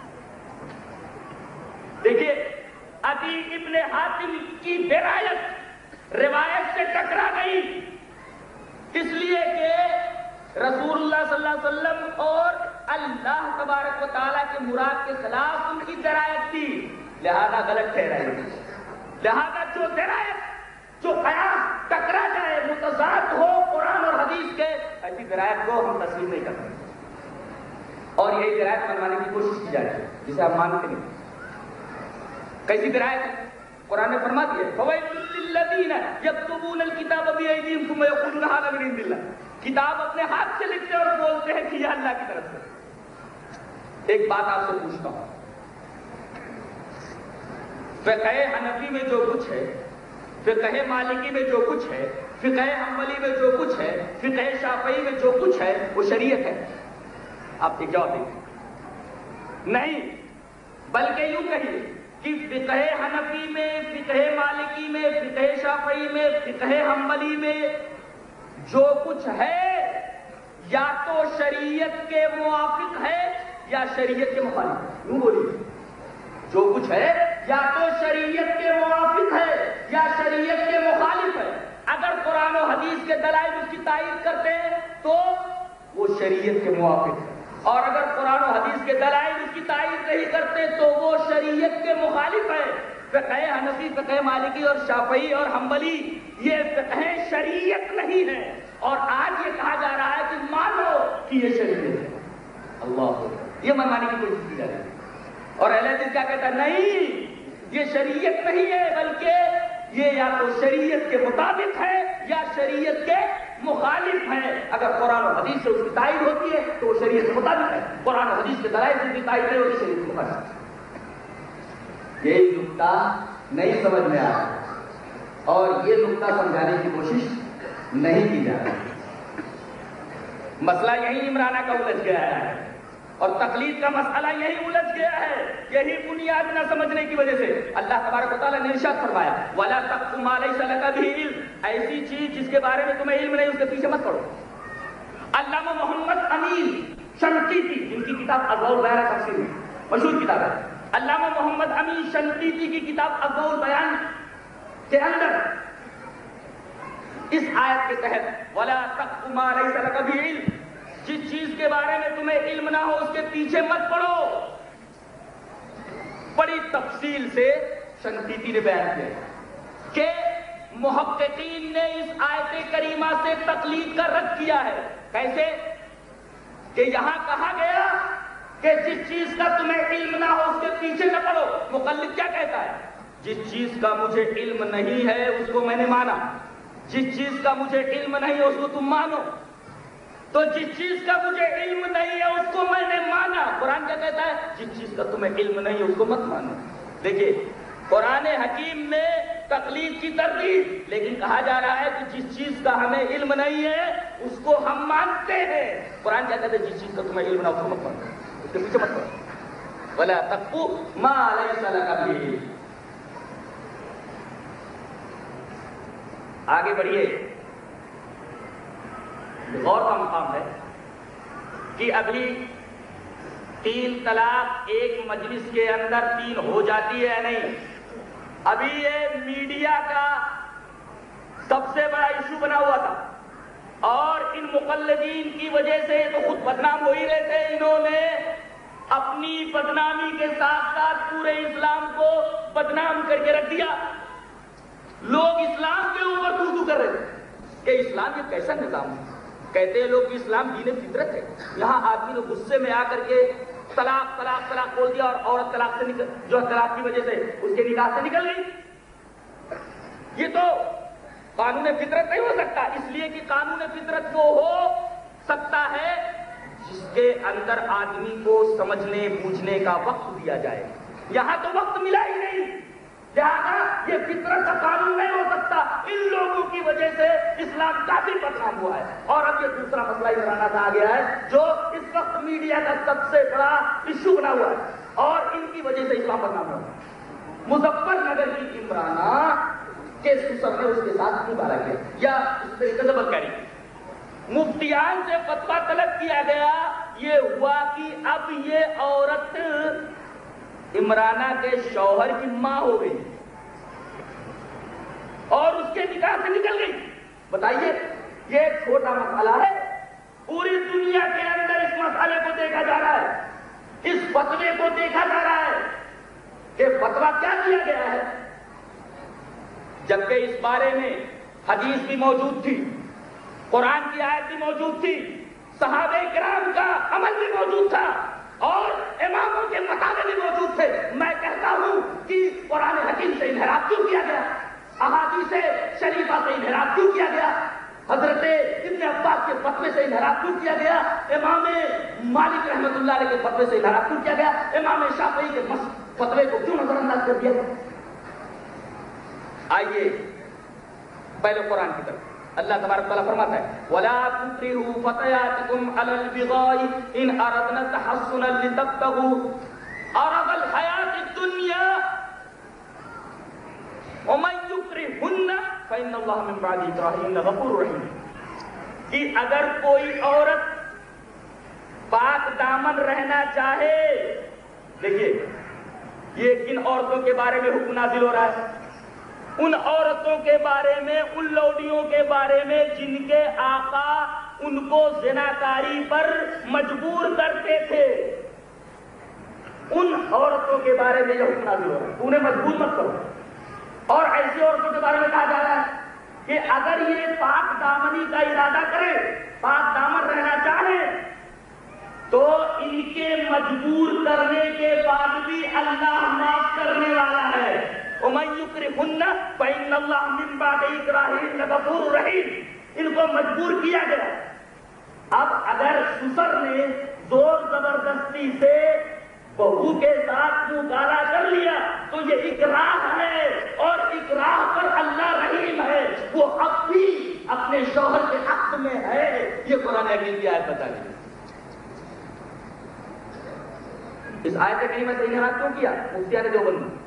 دیکھیے عدی ابن حاتم کی درایت روایت سے ٹکرا گئی, اس لیے کہ رسول اللہ صلی اللہ علیہ وسلم اور اللہ تبارک و تعالیٰ کے مراد کے خلاف ان کی درایت تھی, لہذا غلط ٹھہرائی. لہذا جو درایت جو قیاس ٹکرا جائے, متضاد ہو قرآن اور حدیث کے, ایسی درایت کو ہم تسلیم نہیں کرتے, اور یہی درایت منوانے کی کوشش کی جاتی ہے جسے ہم مانتے نہیں. کیسی درایت؟ قرآن نے فرما دیا فویل للذین یکتبون الکتاب بایدیہم ثم یقولون ھذا من عند اللہ, کتاب اپنے ہاتھ سے لکھتے اور بولتے ہیں کہ یہ اللہ کی طرف سے. ایک بات آپ سے پوچھتا ہوں, فقہ حنفی میں جو کچھ ہے، فقہ مالکی میں جو کچھ ہے، فقہ حنبلی میں جو کچھ ہے، فقہ شافعی میں جو کچھ ہے وہ شریعت ہے؟ آپ ایک جواب دیں نہیں، بلکہ یوں کہیے کہ فقہ حنفی میں، فقہ مالکی میں، فقہ شافعی میں، فقہ حنبلی میں جو کچھ ہے یا تو شریعت کے موافق ہے یا شریعت کے مخالف؟ یوں بولیے، جو کچھ ہے یا تو شریعت کے موافق ہے یا شریعت کے مخالف ہے۔ اگر قرآن و حدیث کے دلائل اس کی تائید کرتے ہیں تو وہ شریعت کے موافق ہے، اور اگر قرآن و حدیث کے دلائل اس کی تائید نہیں کرتے تو وہ شریعت کے مخالف ہے۔ فقہ حنفی، فقہ مالکی اور شافعی اور حنبلی یہ فقہ شریعت نہیں ہے، اور آج یہ کہا جا رہا ہے کہ مانو کہ یہ شریعت ہے۔ اللہ، یہ منوانے کی کوشش کی جا رہی ہے، اور اہل حدیث کیا کہتا ہے؟ نہیں، یہ شریعت نہیں ہے، بلکہ یہ یا تو شریعت کے مطابق ہے یا شریعت کے مخالف ہے۔ اگر قرآن و حدیث سے اس کی تائید ہوتی ہے تو وہ شریعت کے مطابق ہے، قرآن و حدیث کے دلائل سے اس کی تائید نہیں ہوتی، شریعت کے مخالف ہے۔ یہ نقطہ نہیں سمجھ میں آ رہا، اور یہ نقطہ سمجھانے کی کوشش نہیں کی جا رہی۔ مسئلہ یہی عمرانہ کا الجھ گیا ہے، اور تقلید کا مسئلہ یہی الجھ گیا ہے، یہی بنیاد نہ سمجھنے کی وجہ سے اللہ تبارک و تعالیٰ نے ارشاد فرمایا وَلَا تَقْفُ مَا لَيْسَ لَكَ بِهِ عِلْمٌ، ایسی چیز جس کے بارے میں تمہیں علم نہیں اس کے پیچھے مت پڑو۔ علامہ محمد امین شنقیطی، جن کی کتاب اضواء البیان تفسیر میں مشہور کتاب ہے، علامہ محمد امین شنقیطی کی کتاب اضواء البیان کے اندر اس آیت کے تحت وَلَا تَقْفُ مَا لَيْسَ لَكَ بِهِ عِلْمٌ، جس چیز کے بارے میں تمہیں علم نہ ہو اس کے پیچھے مت پڑو، بڑی تفصیل سے شنقیطی نے بیان کیا کہ محققین نے اس آیت کریمہ سے تقلید کا رد کیا ہے۔ کیسے؟ کہ یہاں کہا گیا کہ جس چیز کا تمہیں علم نہ ہو اس کے پیچھے نہ پڑو۔ مقلد کیا کہتا ہے؟ جس چیز کا مجھے علم نہیں ہے اس کو میں نے مانا، جس چیز کا مجھے علم نہیں ہے اس کو تم مانو، تو جس چیز کا مجھے علم نہیں ہے اس کو میں نے مانا۔ قرآن کیا کہتا ہے؟ جس چیز کا تمہیں علم نہیں ہے اس کو مت مانو۔ دیکھیے، قرآن حکیم میں تقلید کی ترغیب، لیکن کہا جا رہا ہے کہ جس چیز کا ہمیں علم نہیں ہے اس کو ہم مانتے ہیں۔ قرآن کیا کہتا ہے؟ جس چیز کا تمہیں علم نہ ہو اس کو مت مانو، اس کے پیچھے مت پڑو۔ وَلَا تَقْفُ مَا لَيْسَ لَكَ بِهِ۔ آگے بڑھیے، غور کا مقام ہے کہ ابھی تین طلاق ایک مجلس کے اندر تین ہو جاتی ہے یا نہیں؟ ابھی یہ میڈیا کا سب سے بڑا ایشو بنا ہوا تھا، اور ان مقلدین کی وجہ سے تو خود بدنام ہو ہی رہے تھے، انہوں نے اپنی بدنامی کے ساتھ ساتھ پورے اسلام کو بدنام کر کے رکھ دیا۔ لوگ اسلام کے اوپر تھو تھو کر رہے تھے کہ اسلام یہ کیسا نظام ہے۔ کہتے ہیں لوگ کہ اسلام دین فطرت ہے، یہاں آدمی نے غصے میں آ کر کے طلاق طلاق طلاق بول دیا، اور عورت طلاق سے نکل جو طلاق کی وجہ سے اس کے نکاح سے نکل گئی۔ یہ تو قانون فطرت نہیں ہو سکتا، اس لیے کہ قانون فطرت وہ ہو سکتا ہے جس کے اندر آدمی کو سمجھنے بوجھنے کا وقت دیا جائے۔ یہاں تو وقت ملا ہی نہیں، لہٰذا یہ فطرت کا قانون نہیں ہو سکتا۔ ان لوگوں کی وجہ سے اسلام کافی بدنام ہوا ہے۔ اور اب یہ دوسرا مسئلہ عمرانہ کا آ گیا ہے جو اس وقت میڈیا کا سب سے بڑا ایشو بنا ہوا ہے، اور ان کی وجہ سے اسلام بدنام ہوا ہے۔ مظفر نگر کی عمرانہ کے سسر نے اس کے ساتھ مبارک کیا، یا اس طریقے سے بدکاری کی، مفتیان سے فتویٰ طلب کیا گیا۔ یہ ہوا کہ اب یہ عورت عمرانہ کے شوہر کی ماں ہو گئی اور اس کے نکاح سے نکل گئی۔ بتائیے، یہ ایک چھوٹا مسئلہ ہے، پوری دنیا کے اندر اس مسئلے کو دیکھا جا رہا ہے، اس فتوے کو دیکھا جا رہا ہے کہ فتویٰ کیا دیا گیا ہے، جبکہ اس بارے میں حدیث بھی موجود تھی، قرآن کی آیت بھی موجود تھی، صحابہ کرام کا عمل بھی موجود تھا، اور اماموں کے مطالبے بھی موجود تھے۔ میں کہتا ہوں کہ قرآن حکیم سے انحراف کیوں کیا گیا، احادیث شریفہ سے انحراف کیوں کیا گیا، حضرت ابن عباس کے فتوے سے انحراف کیوں کیا گیا، امام مالک رحمۃ اللہ علیہ کے فتوے سے انحراف کیوں کیا گیا، امام شافعی کے فتوے کو کیوں نظر انداز کر دیا گیا؟ آئیے پہلے قرآن کی طرف اللہ تبارک تعالیٰ فرماتا ہے وَلَا تُكْرِهُوا فَتَيَاتِكُمْ عَلَى الْبِغَاءِ إِنْ أَرَدْنَا تَحَصُّنًا لِتَبْتَغُوا عَرَضَ الْحَيَاةِ الدُّنْيَا وَمَن يُكْرِهُنَّ فَإِنَّ اللَّهَ مِن بَعْدِ إِكْرَاهِهِنَّ غَفُورٌ رَحِيمٌ. کہ اگر کوئی عورت پاک دامن رہنا چاہے، دیکھیے یہ کن عورتوں کے بارے میں حکم نازل ہو رہا ہے؟ ان عورتوں کے بارے میں، ان لوڈیوں کے بارے میں جن کے آقا ان کو زناکاری پر مجبور کرتے تھے. ان عورتوں کے بارے میں یہ حکم نازل ہو رہا ہے انہیں مجبور مت کرو. اور ایسی عورتوں کے بارے میں کہا جا رہا ہے کہ اگر یہ پاک دامنی کا ارادہ کرے، پاک دامن رہنا چاہے، تو ان کے مجبور کرنے کے بعد بھی اللہ معاف کرنے والا ہے. وَمَن يُكْرِهُنَّ فَإِنَّ اللَّهَ مِن بَعْدِ إِكْرَاهِهِنَّ غَفُورٌ رَحِيمٌ. ان کو مجبور کیا گیا. اب اگر سسر نے زور زبردستی سے بہو کے ساتھ منہ کالا کر لیا تو یہ اکراہ ہے، اور اکراہ پر اللہ رحیم ہے. وہ اب بھی اپنے شوہر کے حق میں ہے. یہ قرآن حکیم کی آیت بتا رہی ہے. اس آیت کریمہ سے انحراف کیوں کیا مفتیان دیوبند نے؟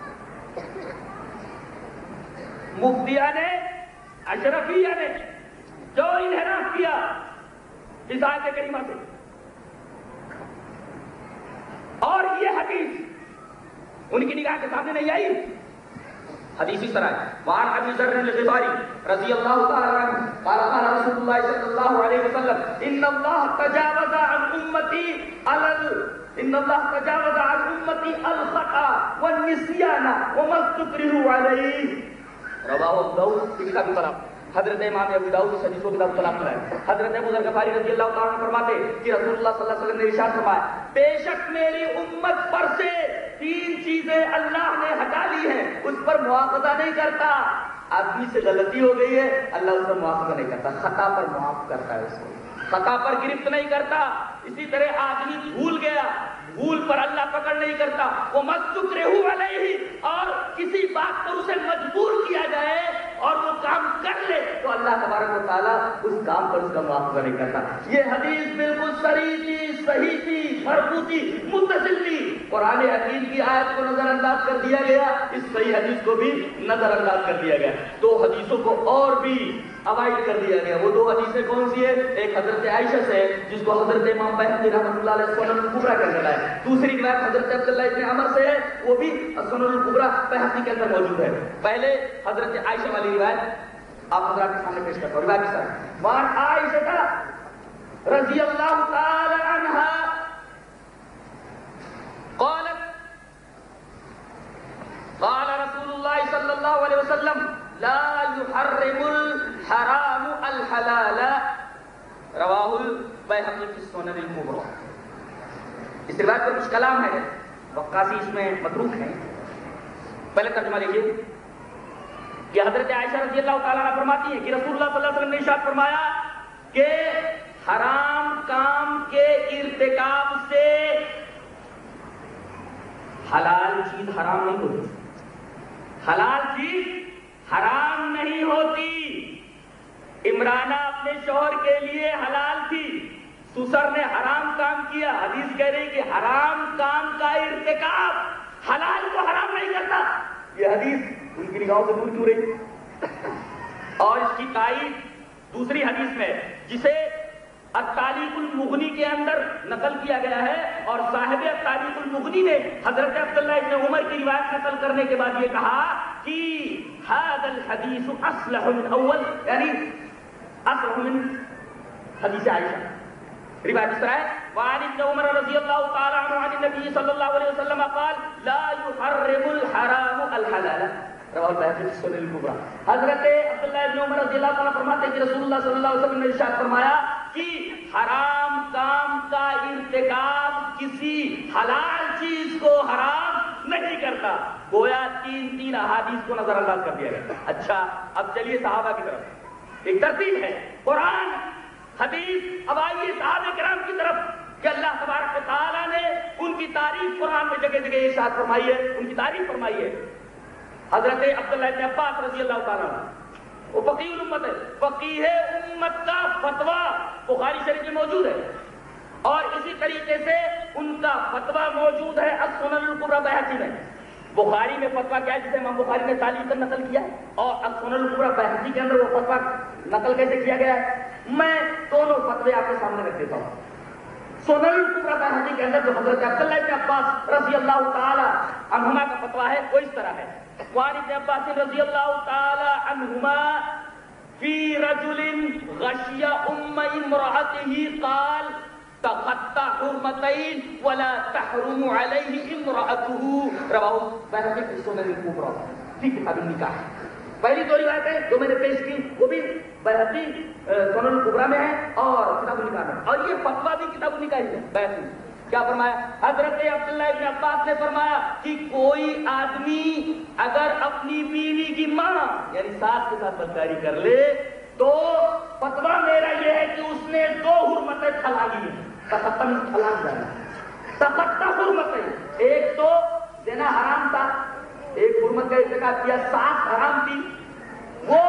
مفتیان اشرفیہ نے جو انحراف کیا اس آیت کریمہ سے. اور یہ حدیث ان کی نگاہ کے سامنے نہیں آئی. حدیث اس طرح ہے وعن ابی ذر الغفاری رضی اللہ تعالی عنہ قال قال رسول اللہ صلی اللہ علیہ وسلم ان اللہ تجاوز عن امتی علل ان اللہ تجاوز عن امتی الخطا والنسیان وما استكرهوا علیہ. رواه ابو داؤد فی کتاب الطلاق. حضرت امام ابو داؤد اس حدیث کو کتاب الطلاق میں ہے. حضرت ابو ذر غفاری رضی اللہ تعالیٰ عنہ فرماتے کہ رسول اللہ صلی اللہ علیہ وسلم نے ارشاد فرمایا بے شک میری امت پر سے تین چیزیں اللہ نے ہٹا لی ہیں، اس پر مواخذہ نہیں کرتا. آدمی سے غلطی ہو گئی ہے اللہ اس پر مواخذہ نہیں کرتا، خطا پر معاف کرتا ہے، اس کو خطا پر گرفت نہیں کرتا. اسی طرح آدمی بھول گیا، بھول پر اللہ پکڑ نہیں کرتا. وہ مستکرہو علیہ، اور کسی بات پر اسے مجبور کیا جائے اور وہ کام کر لے تو اللہ تبارک و تعالیٰ اس کام پر اس کا مواخذہ نہیں کرتا. یہ حدیث بالکل صریح تھی، صحیح تھی، مرفوع تھی، متصل تھی. قرآن حکیم کی آیت کو نظر انداز کر دیا گیا، اس صحیح حدیث کو بھی نظر انداز کر دیا گیا. دو حدیثوں کو اور بھی اوائڈ کر دیا گیا. وہ دو حدیثیں کون سی ہے؟ ایک حضرت عائشہ سے جس کو حضرت امام بہقی رحمۃ اللہ علیہ سنن الکبریٰ کے اندر ہے. دوسری روایت حضرت عبداللہ ابن عمر سے ہے، وہ بھی سنن الکبریٰ بہقی کے اندر موجود ہے. پہلے حضرت عائشہ والی روایت آپ حضرات کے سامنے پیش کرتا ہوں. روایت کے ساتھ وعن عائشہ رضی اللہ تعالی عنہا قالت قال رسول اللہ صلی اللہ علیہ وسلم لا يحرم الحرام الحلال رواہ البیہقی فی السنن الکبریٰ. اس روایت پر کچھ کلام ہے، وقاصی اس میں متروک ہے. پہلے ترجمہ دیکھیے کہ حضرت عائشہ رضی اللہ تعالیٰ عنہ فرماتی ہیں کہ رسول اللہ صلی اللہ علیہ وسلم نے ارشاد فرمایا کہ حرام کام کے ارتکاب سے حلال چیز حرام نہیں ہوتی. حلال چیز حرام نہیں ہوتی. عمرانہ اپنے شوہر کے لیے حلال تھی، سسر نے حرام کام کیا. حدیث کہہ رہی کہ حرام کام کا ارتکاب حلال کو حرام نہیں کرتا. یہ حدیث ان کی نگاہوں سے دور کیوں رہی؟ اور اس کی تائید دوسری حدیث میں جسے التعلیق المغنی کے اندر نقل کیا گیا ہے، اور صاحب التعلیق المغنی نے حضرت عبداللہ ابن عمر کی روایت نقل کرنے کے بعد یہ کہا کہ هذا الحديث اصلح من اول، یعنی اصلح من حدیث عائشہ. روایت اس طرح ہے وعن ابن عمر رضی اللہ تعالی عنہ عن النبي صلی اللہ علیہ وسلم قال لا يحرم الحرام الحلال رواہ البیہقی فی السنن الکبریٰ. حضرت عبداللہ ابن عمر رضی اللہ تعالیٰ فرماتے ہیں کہ رسول اللہ صلی اللہ علیہ وسلم نے ارشاد فرمایا کہ حرام کام کا ارتکاب کسی حلال چیز کو حرام نہیں کرتا. گویا تین تین احادیث کو نظر انداز کر دیا گیا. اچھا اب چلیے صحابہ کی طرف. ایک ترتیب ہے قرآن حدیث، اب آئیے صحابہ کرام کی طرف کہ اللہ تبارک و تعالیٰ نے ان کی تعریف قرآن میں جگہ جگہ ارشاد فرمائی ہے، ان کی تعریف فرمائی ہے. حضرت عبداللہ بن عباس رضی اللہ تعالیٰ وہ فقیہ الامت ہے، فقیہ امت کا فتویٰ بخاری شریف میں موجود ہے، اور اسی طریقے سے ان کا فتویٰ موجود ہے السنن الکبریٰ بیہقی میں۔ بخاری میں فتویٰ کیا ہے جسے امام بخاری نے تعلیق کر نقل کیا ہے، اور السنن الکبریٰ بیہقی کے اندر وہ فتویٰ نقل کیسے کیا گیا ہے؟ میں دونوں فتوے آپ کے سامنے رکھ دیتا ہوں۔ سنن الکبریٰ بیہقی کے اندر جو حضرت عبداللہ بن عباس رضی اللہ تعالی عنہما کا فتویٰ ہے وہ اس طرح ہے، وعن ابن عباس رضی اللہ تعالی عنہما فی رجل غشی ام امرأته قال تقطع حرمتین ولا تحرم علیہ امرأته، رواہ بیہقی فی سنن الکبریٰ فی کتاب النکاح۔ پہلی دو روایتیں جو میں نے پیش کی وہ بھی بیہقی سنن الکبریٰ میں ہے اور کتاب النکاح میں، اور یہ فتویٰ بھی کتاب النکاح ہے بیہقی۔ کیا فرمایا؟ حضرت عبداللہ بن عباس نے فرمایا کہ کوئی آدمی اگر اپنی بیوی کی ماں یعنی ساس کے ساتھ بدکاری کر لے تو فتویٰ میرا یہ ہے کہ اس نے دو حرمتیں پھیلا لی ہیں۔ تقطع پھیلا جانا، تقطع حرمتیں، ایک تو زنا حرام تھا، ایک حرمت کا ارتکاب کیا، ساس حرام تھی، وہ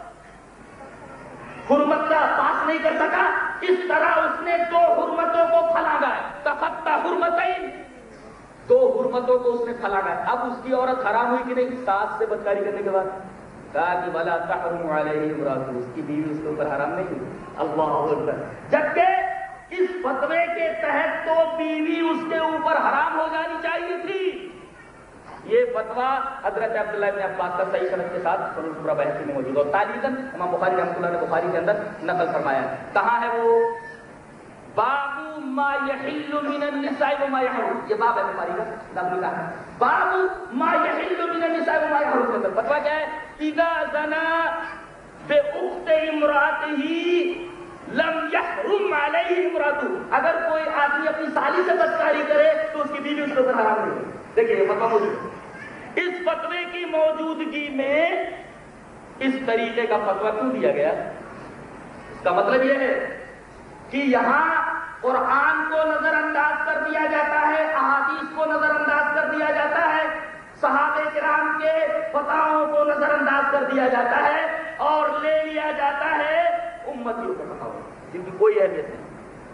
حرمت کا پاس نہیں کر سکا، اس طرح اس نے دو حرمتوں کو پھیلانا ہے۔ تقطع حرمتین، دو حرمتوں کو اس نے پھیلانا ہے۔ اب اس کی عورت حرام ہوئی کہ نہیں ساس سے بدکاری کرنے کے بعد؟ کہا کہ ولا تحرم علیہ امرأتہ، اس کی بیوی اس کے اوپر حرام نہیں ہوئی۔ اللہ اکبر، جبکہ اس فتوے کے تحت تو بیوی اس کے اوپر حرام ہو جانی چاہیے تھی۔ یہ فتویٰ حضرت عبداللہ بن عباس کا صحیح سند کے ساتھ سنن الکبریٰ بیہقی میں موجود ہے، اور تعلیقاً امام بخاری رحمۃ اللہ نے بخاری کے اندر نقل فرمایا ہے۔ کہاں ہے وہ؟ باب ما یحل من النساء وما یحرم، یہ باب ہے بخاری کا، نقل کا ہے، باب ما یحل من النساء وما یحرم کے اندر فتویٰ کیا ہے؟ اذا زنا باخت امرأته لم یحرم علیہ امرأتہ، اگر کوئی آدمی اپنی سالی سے بدکاری کرے تو اس کی بیوی اس کے اوپر حرام نہیں ہے۔ دیکھیے یہ فتویٰ موجود ہے۔ اس فتوے کی موجودگی میں اس طریقے کا فتویٰ کیوں دیا گیا؟ اس کا مطلب یہ ہے کہ یہاں قرآن کو نظر انداز کر دیا جاتا ہے، احادیث کو نظر انداز کر دیا جاتا ہے، صحابہ کرام کے فتاووں کو نظر انداز کر دیا جاتا ہے، اور لے لیا جاتا ہے امتیوں کے فتاووں جن کی کوئی اہمیت نہیں۔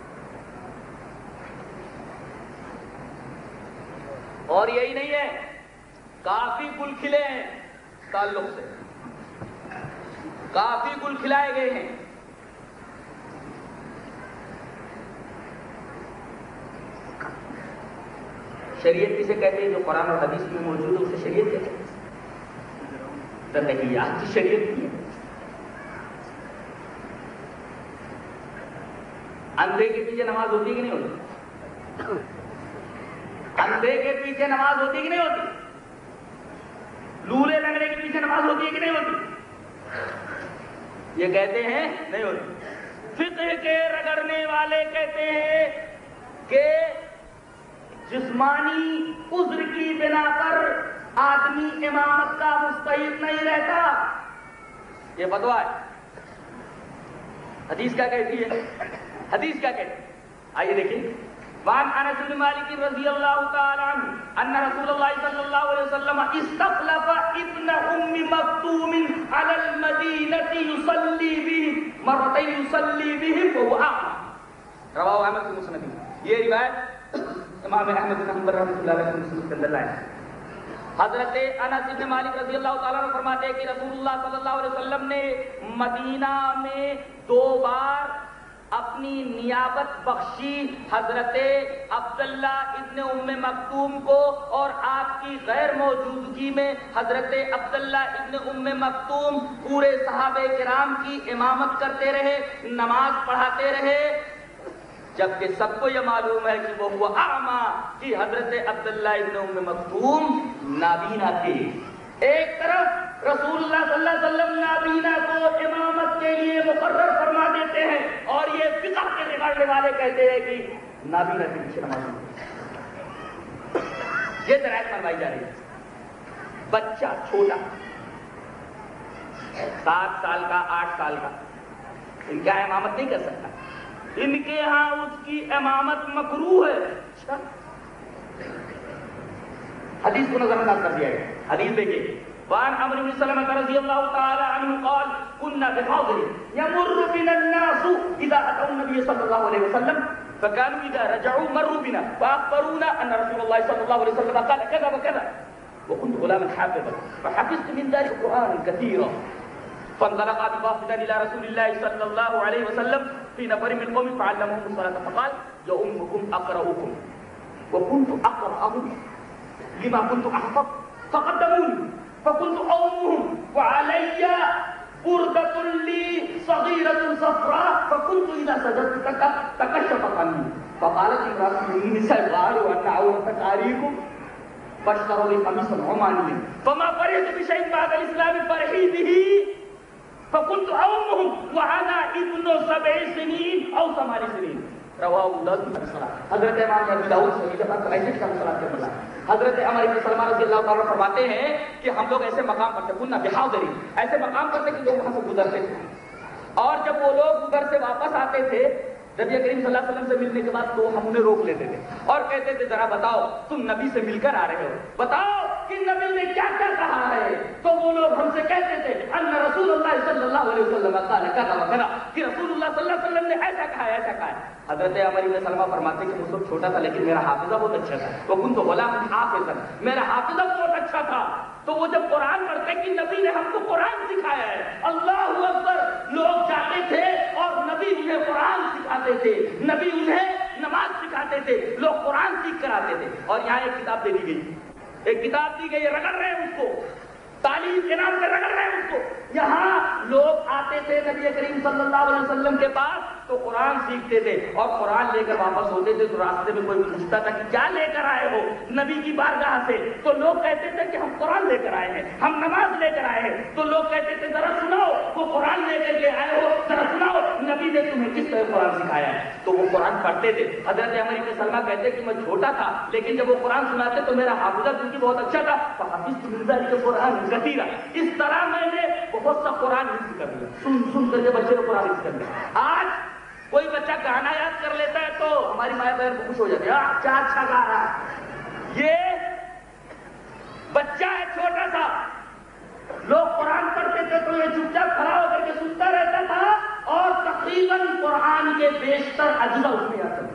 اور یہی نہیں ہے، کافی گل کھلے ہیں تعلق سے، کافی گل کھلائے گئے ہیں۔ شریعت کسے کہتے ہیں؟ جو قرآن اور حدیث میں موجود ہے اسے شریعت کہتے ہیں۔ تنقیات کی شریعت کی ہے۔ اندھے کے پیچھے نماز ہوتی کہ نہیں ہوتی؟ اندھے کے پیچھے نماز ہوتی کہ نہیں ہوتی؟ لولے لنگڑے کے پیچھے نماز ہوتی ہے کہ نہیں ہوتی؟ یہ کہتے ہیں نہیں ہوتی۔ فقہ کے رگڑنے والے کہتے ہیں کہ جسمانی عذر کی بنا پر آدمی امامت کا مستحق نہیں رہتا۔ یہ فتویٰ ہے۔ حدیث کیا کہتی ہے؟ حدیث کیا کہتی ہے؟ آئیے دیکھیں۔ وعن انس بن مالک رضی اللہ تعالی عنہ ان رسول اللہ صلی اللہ علیہ وسلم استخلف ابن ام مکتوم علی المدینہ یصلی بهم مرتين یصلی بهم وهو اعمى، رواه احمد بن مسند۔ یہ روایت امام احمد بن حنبل رحمۃ اللہ علیہ مسلم کے اندر لائے۔ حضرت انس بن مالک رضی اللہ تعالیٰ عنہ فرماتے ہیں کہ رسول اللہ صلی اللہ علیہ وسلم نے مدینہ میں دو بار اپنی نیابت بخشی حضرت عبداللہ ابن ام مکتوم کو، اور آپ کی غیر موجودگی میں حضرت عبداللہ ابن ام مکتوم پورے صحابہ کرام کی امامت کرتے رہے، نماز پڑھاتے رہے، جبکہ سب کو یہ معلوم ہے کہ وہ ہوا اعمى، کہ حضرت عبداللہ ابن ام مکتوم نابینا تھے۔ ایک طرف رسول اللہ صلی اللہ علیہ وسلم نابینا کو امامت کے لیے مقرر فرما دیتے ہیں، اور یہ فقہ کے رگڑنے والے کہتے ہیں کہ نابینا کے پیچھے نماز نہیں۔ یہ درائد فرمائی جا رہی ہے۔ بچہ چھوٹا سات سال کا آٹھ سال کا ان کا امامت نہیں کر سکتا، ان کے ہاں اس کی امامت مکروہ ہے۔ حدیث کو نظر انداز کر دیا گیا۔ حدیث دیکھیے وعن عمرو بن سلمة رضي الله تعالى عنه قال كنا بحاضر يمر بنا الناس إذا أتوا النبي صلى الله عليه وسلم فكانوا إذا رجعوا مروا بنا فأخبرونا أن رسول الله صلى الله عليه وسلم قال كذا وكذا وكنت غلاما حافظا فحفظت من ذلك قرآنا كثيرا فانطلق بوافدا إلى رسول الله صلى الله عليه وسلم في نفر من قوم فعلمهم الصلاة فقال يؤمكم أقرأكم وكنت أقرأهم لما كنت أحفظ فقدموني فكنت أؤمهم وعلي بردة لي صغيرة صفراء فكنت إذا سجدت تكشفت عني فقالت امرأة من النساء قالوا أن عورتك عريكم فاشتروا لي قميصا عمانيا فما فرحت بشيء بعد الإسلام فرحي به فكنت أؤمهم وأنا ابن سبع سنين أو ثمان سنين رواه ابو داؤد بن سلام. حضرت امام ابو داؤد صحیح بات ایسے کم صلاۃ کے بلا حضرت عمر بن سلمہ رضی اللہ تعالیٰ فرماتے ہیں کہ ہم لوگ ایسے مقام پر تھے کننا بحاضرین ایسے مقام پر تھے کہ لوگ وہاں سے گزرتے تھے اور جب وہ لوگ گھر سے واپس آتے تھے نبی کریم صلی اللہ علیہ وسلم سے ملنے کے بعد تو ہم انہیں روک لیتے تھے اور کہتے تھے ذرا بتاؤ تم نبی سے مل کر آ رہے ہو بتاؤ کہ نبی نے کیا کیا کہا ہے تو وہ لوگ ہم سے کہتے تھے ان رسول اللہ صلی اللہ علیہ وسلم قال کذا وکذا کہ رسول اللہ صلی اللہ علیہ وسلم نے ایسا کہا ہے ایسا کہا ہے. حضرت عمر بن سلمہ فرماتے ہیں کہ مجھ سے چھوٹا تھا لیکن میرا حافظہ بہت اچھا تھا وہ کن تو غلام حافظا میرا حافظہ بہت اچھا تھا تو وہ جب قرآن پڑھتے کہ نبی نے ہم کو قرآن سکھایا ہے اللہ اکبر لوگ جاتے تھے اور نبی انہیں قرآن سکھاتے تھے نبی انہیں نماز سکھاتے تھے لوگ قرآن سیکھ کر آتے تھے. اور یہاں ایک کتاب دے دی گئی ایک کتاب دی گئی رگڑ رہے ہیں اس کو تعلیم کے نام سے رگڑ رہے ہیں اس کو. یہاں لوگ آتے تھے نبی کریم صلی اللہ علیہ وسلم کے پاس تو قرآن سیکھتے تھے اور قرآن لے کر واپس ہوتے تھے تو راستے میں کوئی پوچھتا تھا کہ کیا لے کر آئے ہو نبی کی بارگاہ سے تو لوگ کہتے تھے کہ ہم قرآن لے کر آئے ہیں ہم نماز لے کر آئے ہیں تو لوگ کہتے تھے ذرا سناؤ وہ قرآن لے کر کے آئے ہو ذرا سناؤ نبی نے تمہیں کس طرح قرآن سکھایا ہے تو وہ قرآن پڑھتے تھے. حضرت عمر بن سلمہ کہتے کہ میں چھوٹا تھا لیکن جب وہ قرآن سناتے تو میرا حافظہ کیونکہ بہت اچھا تھا فحفظت من ذلك قرآن کثیرا اس طرح میں نے بہت سا قرآن حفظ کر لیا سن سن کر کے بچے کو قرآن حفظ کر لیا. آج کوئی بچہ گانا یاد کر لیتا ہے تو ہماری مائیں بہن خوش ہو جاتی ہے اچھا اچھا گا رہا ہے یہ بچہ ہے چھوٹا سا لوگ قرآن پڑھتے تھے تو یہ چپ چاپ کھڑا ہو کر کے سنتا رہتا تھا اور تقریباً قرآن کے بیشتر اجزا اس میں آتے تھے.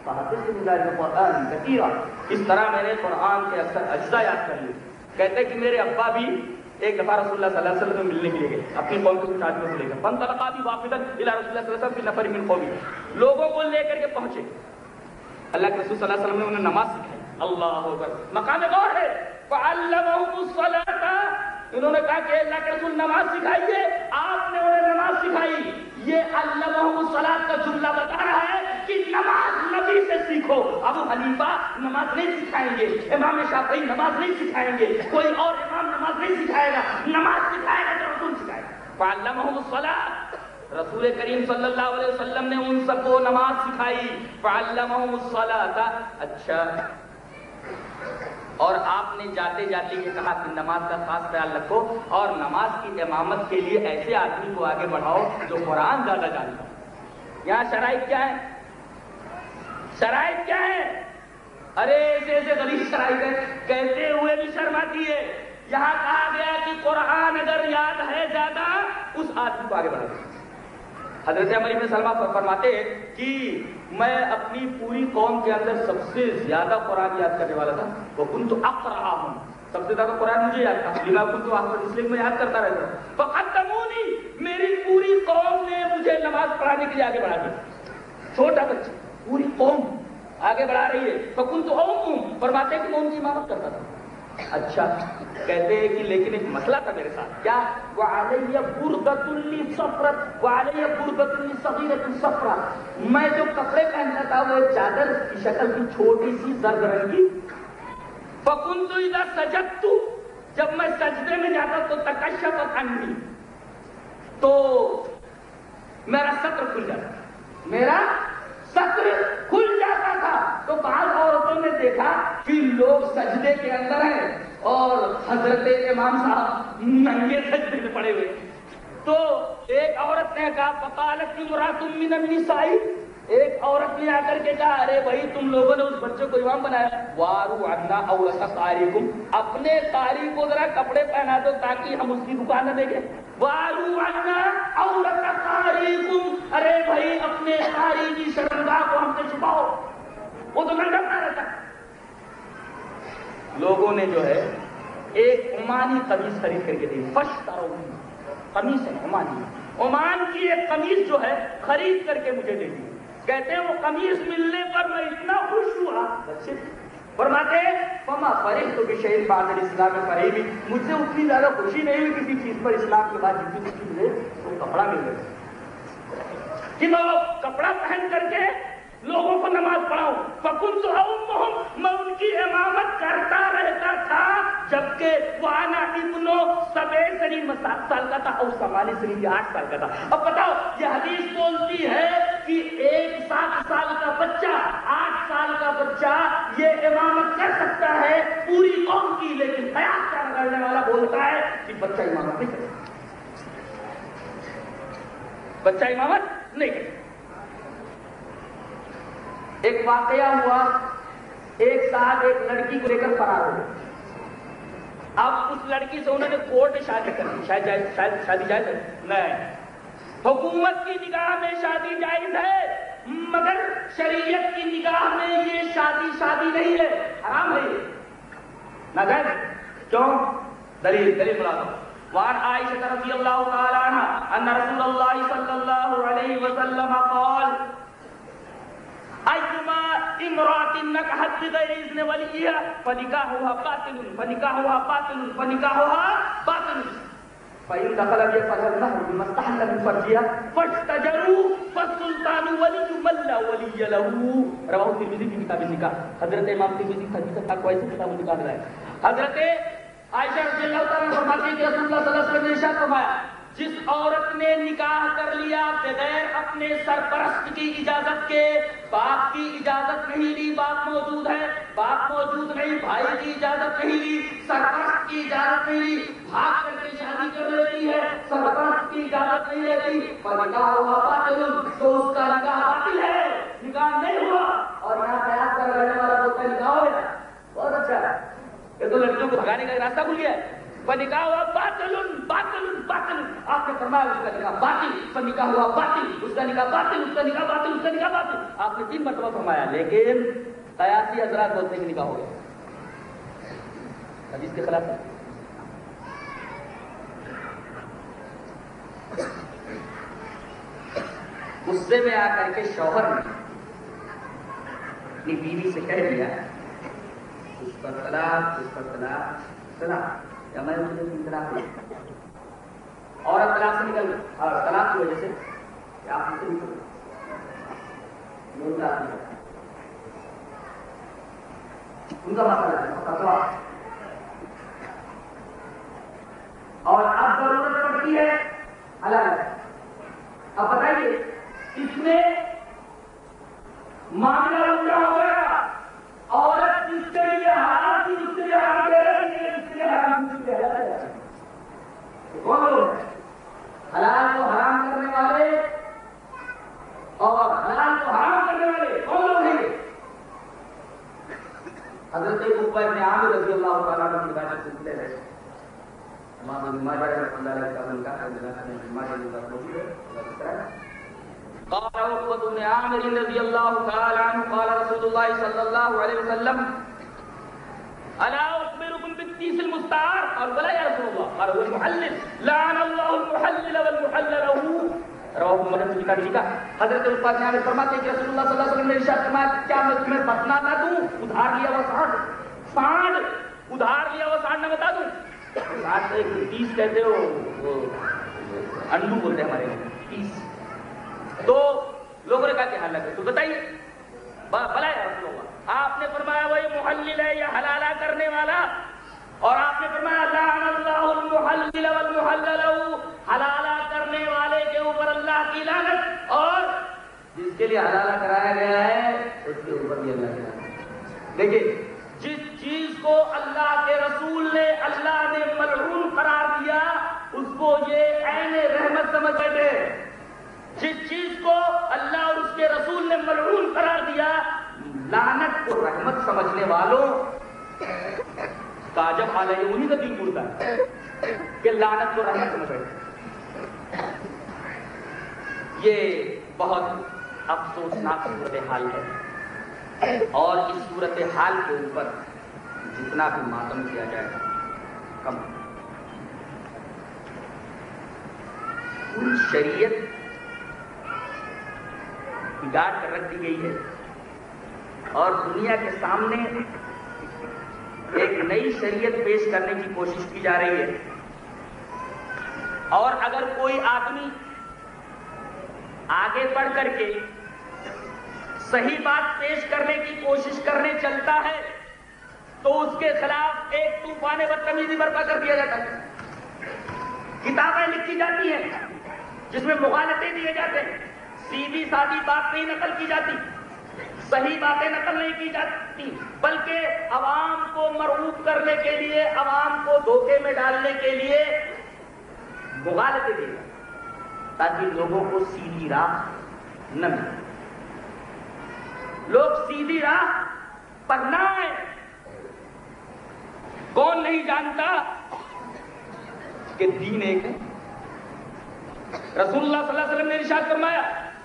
اس طرح میں نے قرآن کے اکثر اجزا یاد کر لیے. کہتے کہ میرے ابا بھی ایک دفعہ رسول اللہ صلی اللہ علیہ وسلم ملنے کے لیے گئے اپنی قوم کے کچھ آدمیوں کو لے کر فانطلقا بوافدا الی رسول اللہ صلی اللہ علیہ وسلم فی نفر من قومه لوگوں کو لے کر کے پہنچے اللہ کے رسول صلی اللہ علیہ وسلم نے انہیں نماز سکھائی. اللہ اکبر مقام غور ہے فعلمهم الصلاۃ انہوں نے کہا کہ اللہ کے رسول نماز سکھائیے آپ نے انہیں نماز سکھائی. یہ علمهم الصلاۃ کا جملہ بتا رہا ہے کہ نماز نبی سے سیکھو. ابو حنیفہ نماز نہیں سکھائیں گے امام شافعی نماز نہیں سکھائیں گے کوئی اور امام نماز نہیں سکھائے گا نماز سکھائے گا تو رسول سکھائے گا. فعلمهم الصلاۃ رسول کریم صلی اللہ علیہ وسلم نے ان سب کو نماز سکھائی. فعلمهم الصلاۃ اچھا اور آپ نے جاتے جاتے یہ کہا کہ نماز کا خاص خیال رکھو اور نماز کی امامت کے لیے ایسے آدمی کو آگے بڑھاؤ جو قرآن زیادہ جانتا. یہاں شرائط کیا ہے شرائط کیا ہے ارے ایسے ایسے غلیظ شرائط ہے کہتے ہوئے بھی شرم آتی ہے. یہاں کہا گیا کہ قرآن اگر یاد ہے زیادہ اس آدمی کو آگے بڑھاؤ. حضرت عمر بن سلمہ فرماتے ہیں کہ میں اپنی پوری قوم کے اندر سب سے زیادہ قرآن یاد کرنے والا تھا وہ کنت اقرأہم سب سے زیادہ قرآن مجھے یاد تھا لما کنت احفظ اس لیے میں یاد کرتا رہتا ہوں. فقدمونی میری پوری قوم نے مجھے نماز پڑھانے کے لیے آگے بڑھا دیا. چھوٹا بچہ پوری قوم آگے بڑھا رہی ہے فکنت اؤمہم فرماتے ہیں کہ میں ان کی امامت کرتا تھا. اچھا کہتے ہیں کہ لیکن ایک مسئلہ تھا میرے ساتھ کیا وعلیہ بردۃ لی صفرۃ وعلیہ بردۃ لی صغیرۃ صفرا میں جو کپڑے پہنتا تھا وہ ایک چادر کی شکل کی چھوٹی سی زرد رنگی. فکنت اذا سجدت جب میں سجدے میں جاتا تو تکشفت عنی تو میرا سطر کھل جاتا میرا سطر کھل جاتا تھا. تو بعض عورتوں نے دیکھا کہ لوگ سجدے کے اندر ہیں اور حضرت امام صاحب ننگے سجدے میں پڑے ہوئے. تو ایک عورت نے کہا فقالت امرأۃ من النساء ایک عورت نے آ کر کے کہا ارے بھائی تم لوگوں نے اس بچے کو امام بنایا، وارو عنا اورث قاریکم، اپنے قاری کو ذرا کپڑے پہنا دو تاکہ ہم اس کی دکان نہ دیکھیں. وارو عنا اورث قاریکم، ارے بھائی اپنے قاری کی شرمگاہ کو ہم سے چھپاؤ، وہ تو گھر ڈھکتا رہتا ہے. لوگوں نے جو ہے ایک عمانی قمیص خرید کر کے دی، فشتروا قمیص ہے عمانی، عمان کی ایک قمیص جو ہے خرید کر کے مجھے دے دی. کہتے ہیں وہ قمیص ملنے پر میں اتنا خوش ہوا. فرماتے ہیں فما فرحت بشیء بعد الاسلام قریب، مجھ سے اتنی زیادہ خوشی نہیں ہوئی کسی چیز پر اسلام کے بعد جتنی خوشی مجھے وہ کپڑا مل گیا کہ میں وہ کپڑا پہن کر کے لوگوں کو نماز پڑھاؤں. فکنت امہم، میں ان کی امامت کرتا رہتا تھا جبکہ وانا ابنو سبع سنین، سات سال کا تھا، اور ثمانی سنین آٹھ سال کا تھا. اب بتاؤ یہ حدیث بولتی ہے کہ ایک سات سال کا بچہ آٹھ سال کا بچہ یہ امامت کر سکتا ہے پوری قوم کی، لیکن قیاس کا کرنے والا بولتا ہے کہ بچہ امامت نہیں کر سکتا، بچہ امامت نہیں کر سکتا. ایک واقعہ ہوا، ایک صاحب ایک لڑکی کو لے کر فرار ہو گئے. اب اس لڑکی سے انہوں نے کورٹ شادی کر دی. شاید جائز، شاید شادی جائز ہے نہیں، حکومت کی نگاہ میں شادی جائز ہے مگر شریعت کی نگاہ میں یہ شادی شادی نہیں ہے، حرام ہے ناجائز. کیوں؟ دلیل دلیل بلا دو. وعن عائشہ رضی اللہ تعالی عنہ ان رسول اللہ صلی اللہ علیہ وسلم قال ایما امرأة نکحت بغیر اذن ولیها فنکاحها باطل فنکاحها باطل فنکاحها باطل فإن دخل بها فهو المهر بما استحل من فرجها فاستجروا فالسلطان ولي من لا ولي له. رواه الترمذی في کتاب النکاح. حضرت امام ترمذی حدیث پاک کو ایسے کتاب النکاح میں لائے. حضرت عائشہ رضی اللہ تعالیٰ عنہ فرماتی ہیں کہ رسول اللہ صلی اللہ علیہ وسلم نے ارشاد فرمایا جس عورت نے نکاح کر لیا بغیر اپنے سرپرست کی اجازت کے، باپ کی اجازت نہیں لی، باپ موجود ہے، باپ موجود نہیں، بھائی کی اجازت نہیں لی، سرپرست کی اجازت نہیں لی، بھاگ کر کے شادی کر لیتی ہے، سرپرست کی اجازت نہیں لیتی، فنکاح ہوا باطل، تو اس کا نکاح باطل ہے، نکاح نہیں ہوا. اور یہاں بیان کر رہنے والا بولتا ہے نکاح ہو گیا، بہت اچھا ہے، یہ تو لڑکیوں کو بھگانے کا راستہ کھل گیا ہے. فنکاح ہوا باطل باطل باطل، آپ نے فرمایا اس کا نکاح باطل، فنکاح ہوا باطل، اس کا نکاح باطل، اس کا نکاح باطل، اس کا نکاح باطل. آپ نے تین مرتبہ فرمایا، لیکن قیاسی حضرات بولتے ہیں کہ نکاح ہو گیا، حدیث کے خلاف ہے. غصے میں آ کر کے شوہر نے اپنی بیوی سے کہہ دیا اس پر طلاق، اس پر طلاق، طلاق یا میں مجھے طلاق دیا، اور طلاق سے نکل گئی، اور طلاق کی وجہ سے کیا آپ سے نکل ان کا مسئلہ ہے. اور اب ضرورت پڑتی ہے حلال ہے. اب بتائیے اس میں معاملہ الٹا ہو گیا، عورت جس کے لیے حرام تھی اس کے لیے حرام دے رہی ہے، جس کے لیے حرام تھی اس کے لیے حلال دے رہی ہے. کون لوگ ہیں؟ حلال کو حرام کرنے والے اور حلال کو حرام کرنے والے کون لوگ ہیں؟ حضرت عقبہ بن عامر رضی اللہ تعالیٰ عنہ کی بات سلسلے ہے. امام ابن ماجہ رحمۃ اللہ علیہ کا منکر ہے، جناب ابن ماجہ کی بات موجود ہے. قال عقبہ بن عامر رضی اللہ تعالیٰ عنہ قال رسول اللہ صلی اللہ علیہ وسلم الا اخبركم بالتيس المستعار؟ قال بلى يا رسول الله. قال هو المحلل، لعن الله المحلل والمحلل له. رواه مسلم کا لکھا. حضرت عقبہ بن عامر فرماتے ہیں کہ رسول اللہ صلی اللہ علیہ وسلم نے ارشاد فرمایا کیا میں تمہیں بتنا نہ دوں؟ ادھار لیا وہ سانڈ، سانڈ ادھار لیا وہ سانڈ نہ بتا دوں؟ سانڈ ایک تیس کہتے ہو، وہ انڈو بولتے ہیں ہمارے یہاں تیس. تو لوگوں نے کہا کہ حل لگے تو بتائیے. بھلا یا رسول اللہ، آپ نے فرمایا وہی محلل ہے یا حلالہ کرنے والا، اور آپ نے فرمایا لعن اللہ المحلل والمحلل له، حلالہ کرنے والے کے اوپر اللہ کی لعنت، اور جس کے لیے حلالہ کرایا گیا ہے اس کے اوپر بھی اللہ کی لعنت. دیکھیے جس چیز کو اللہ کے رسول نے اللہ نے ملعون قرار دیا اس کو یہ عین رحمت سمجھ بیٹھے. جس چیز کو اللہ اور اس کے رسول نے ملعون قرار دیا، لعنت کو رحمت سمجھنے والوں کا جب حال ہے انہی کا دل مڑتا ہے کہ لعنت کو رحمت سمجھ رہے۔ یہ بہت افسوسناک صورتحال ہے، اور اس صورتحال کے اوپر جتنا بھی ماتم کیا جائے کم۔ پوری شریعت بگاڑ کر رکھ دی گئی ہے، اور دنیا کے سامنے ایک نئی شریعت پیش کرنے کی کوشش کی جا رہی ہے، اور اگر کوئی آدمی آگے بڑھ کر کے صحیح بات پیش کرنے کی کوشش کرنے چلتا ہے تو اس کے خلاف ایک طوفان بدتمیزی برپا کر دیا جاتا ہے۔ کتابیں لکھی جاتی ہیں جس میں مغالطے دیے جاتے ہیں، سیدھی سادھی بات نہیں نقل کی جاتی، صحیح باتیں نقل نہیں کی جاتی، بلکہ عوام کو مرعوب کرنے کے لیے، عوام کو دھوکے میں ڈالنے کے لیے مغالطے دیے جاتے تاکہ لوگوں کو سیدھی راہ نہ ملے، لوگ سیدھی راہ پر نہ آئے۔ کون نہیں جانتا کہ دین ایک ہے؟ رسول اللہ صلی اللہ علیہ وسلم نے ارشاد فرمایا،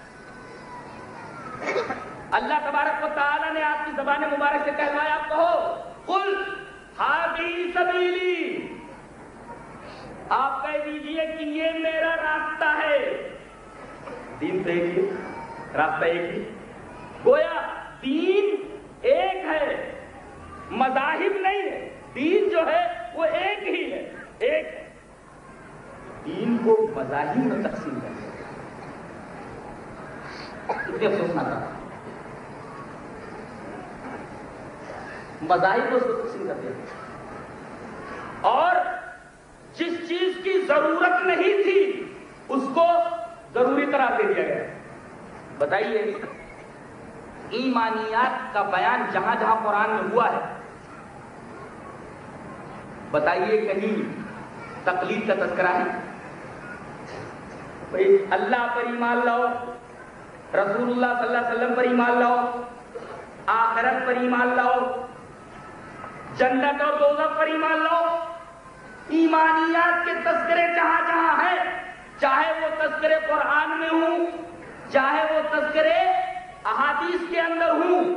اللہ تبارک و تعالیٰ نے آپ کی زبان مبارک سے کہلوایا، آپ کہو قل ھذہ سبیلی، آپ کہہ دیجئے کہ یہ میرا راستہ ہے۔ دین تو ایک ہی، راستہ ایک ہی، گویا دین ایک ہے، مذاہب نہیں ہے، دین جو ہے وہ ایک ہی ہے، ایک ہے۔ دین کو مذاہب میں تقسیم کر دیا، کتنے افسوس نہ تھا، مذاہب کو اس کو تقسیم کر دیا، اور جس چیز کی ضرورت نہیں تھی اس کو ضروری قرار دے دیا گیا۔ بتائیے، ایمانیات کا بیان جہاں جہاں قرآن میں ہوا ہے، بتائیے کہیں تقلید کا تذکرہ ہے؟ بھئی اللہ پر ایمان لاؤ، رسول اللہ صلی اللہ علیہ وسلم پر ایمان لاؤ، آخرت پر ایمان لاؤ، جنت اور دوزخ پر ایمان لاؤ۔ ایمانیات کے تذکرے جہاں جہاں ہیں، چاہے وہ تذکرے قرآن میں ہوں، چاہے وہ تذکرے احادیث کے اندر ہوں،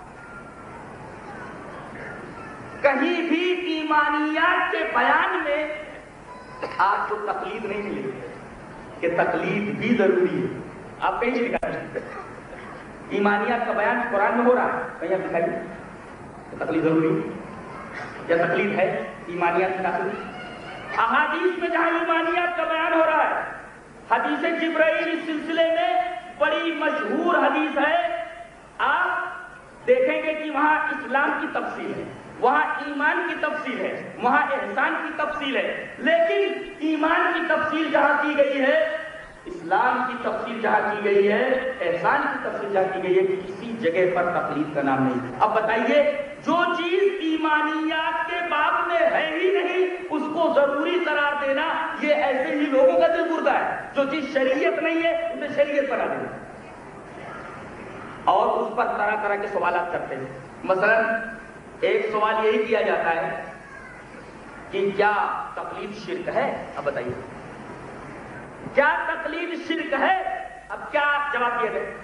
کہیں بھی ایمانیات کے بیان میں آپ کو تقلید نہیں ملے گی کہ تقلید بھی ضروری ہے۔ آپ کہیں نہیں لکھا ہے ایمانیات کا بیان قرآن میں ہو رہا ہے، کہیں آپ دکھائیے تقلید ضروری ہے یا تقلید ہے ایمانیات کا؟ احادیث میں جہاں ایمانیات کا بیان ہو رہا ہے، حدیث جبرائیل اس سلسلے میں بڑی مشہور حدیث ہے، آپ دیکھیں گے کہ وہاں اسلام کی تفصیل ہے، وہاں ایمان کی تفصیل ہے، وہاں احسان کی تفصیل ہے، لیکن ایمان کی تفصیل جہاں کی گئی ہے، اسلام کی تفصیل جہاں کی گئی ہے، احسان کی تفصیل جہاں کی گئی ہے، کسی جگہ پر تقلید کا نام نہیں۔ اب بتائیے، جو چیز ایمانیات کے باب میں ہے ہی نہیں اس کو ضروری قرار دینا، یہ ایسے ہی لوگوں کا دل مردہ ہے۔ جو چیز شریعت نہیں ہے اسے شریعت بنا دینا، اور اس پر طرح طرح کے سوالات کرتے ہیں۔ مثلا ایک سوال یہی کیا جاتا ہے کہ کیا تقلید شرک ہے؟ اب بتائیے، کیا تقلید شرک ہے؟ اب کیا جواب دیا گیا؟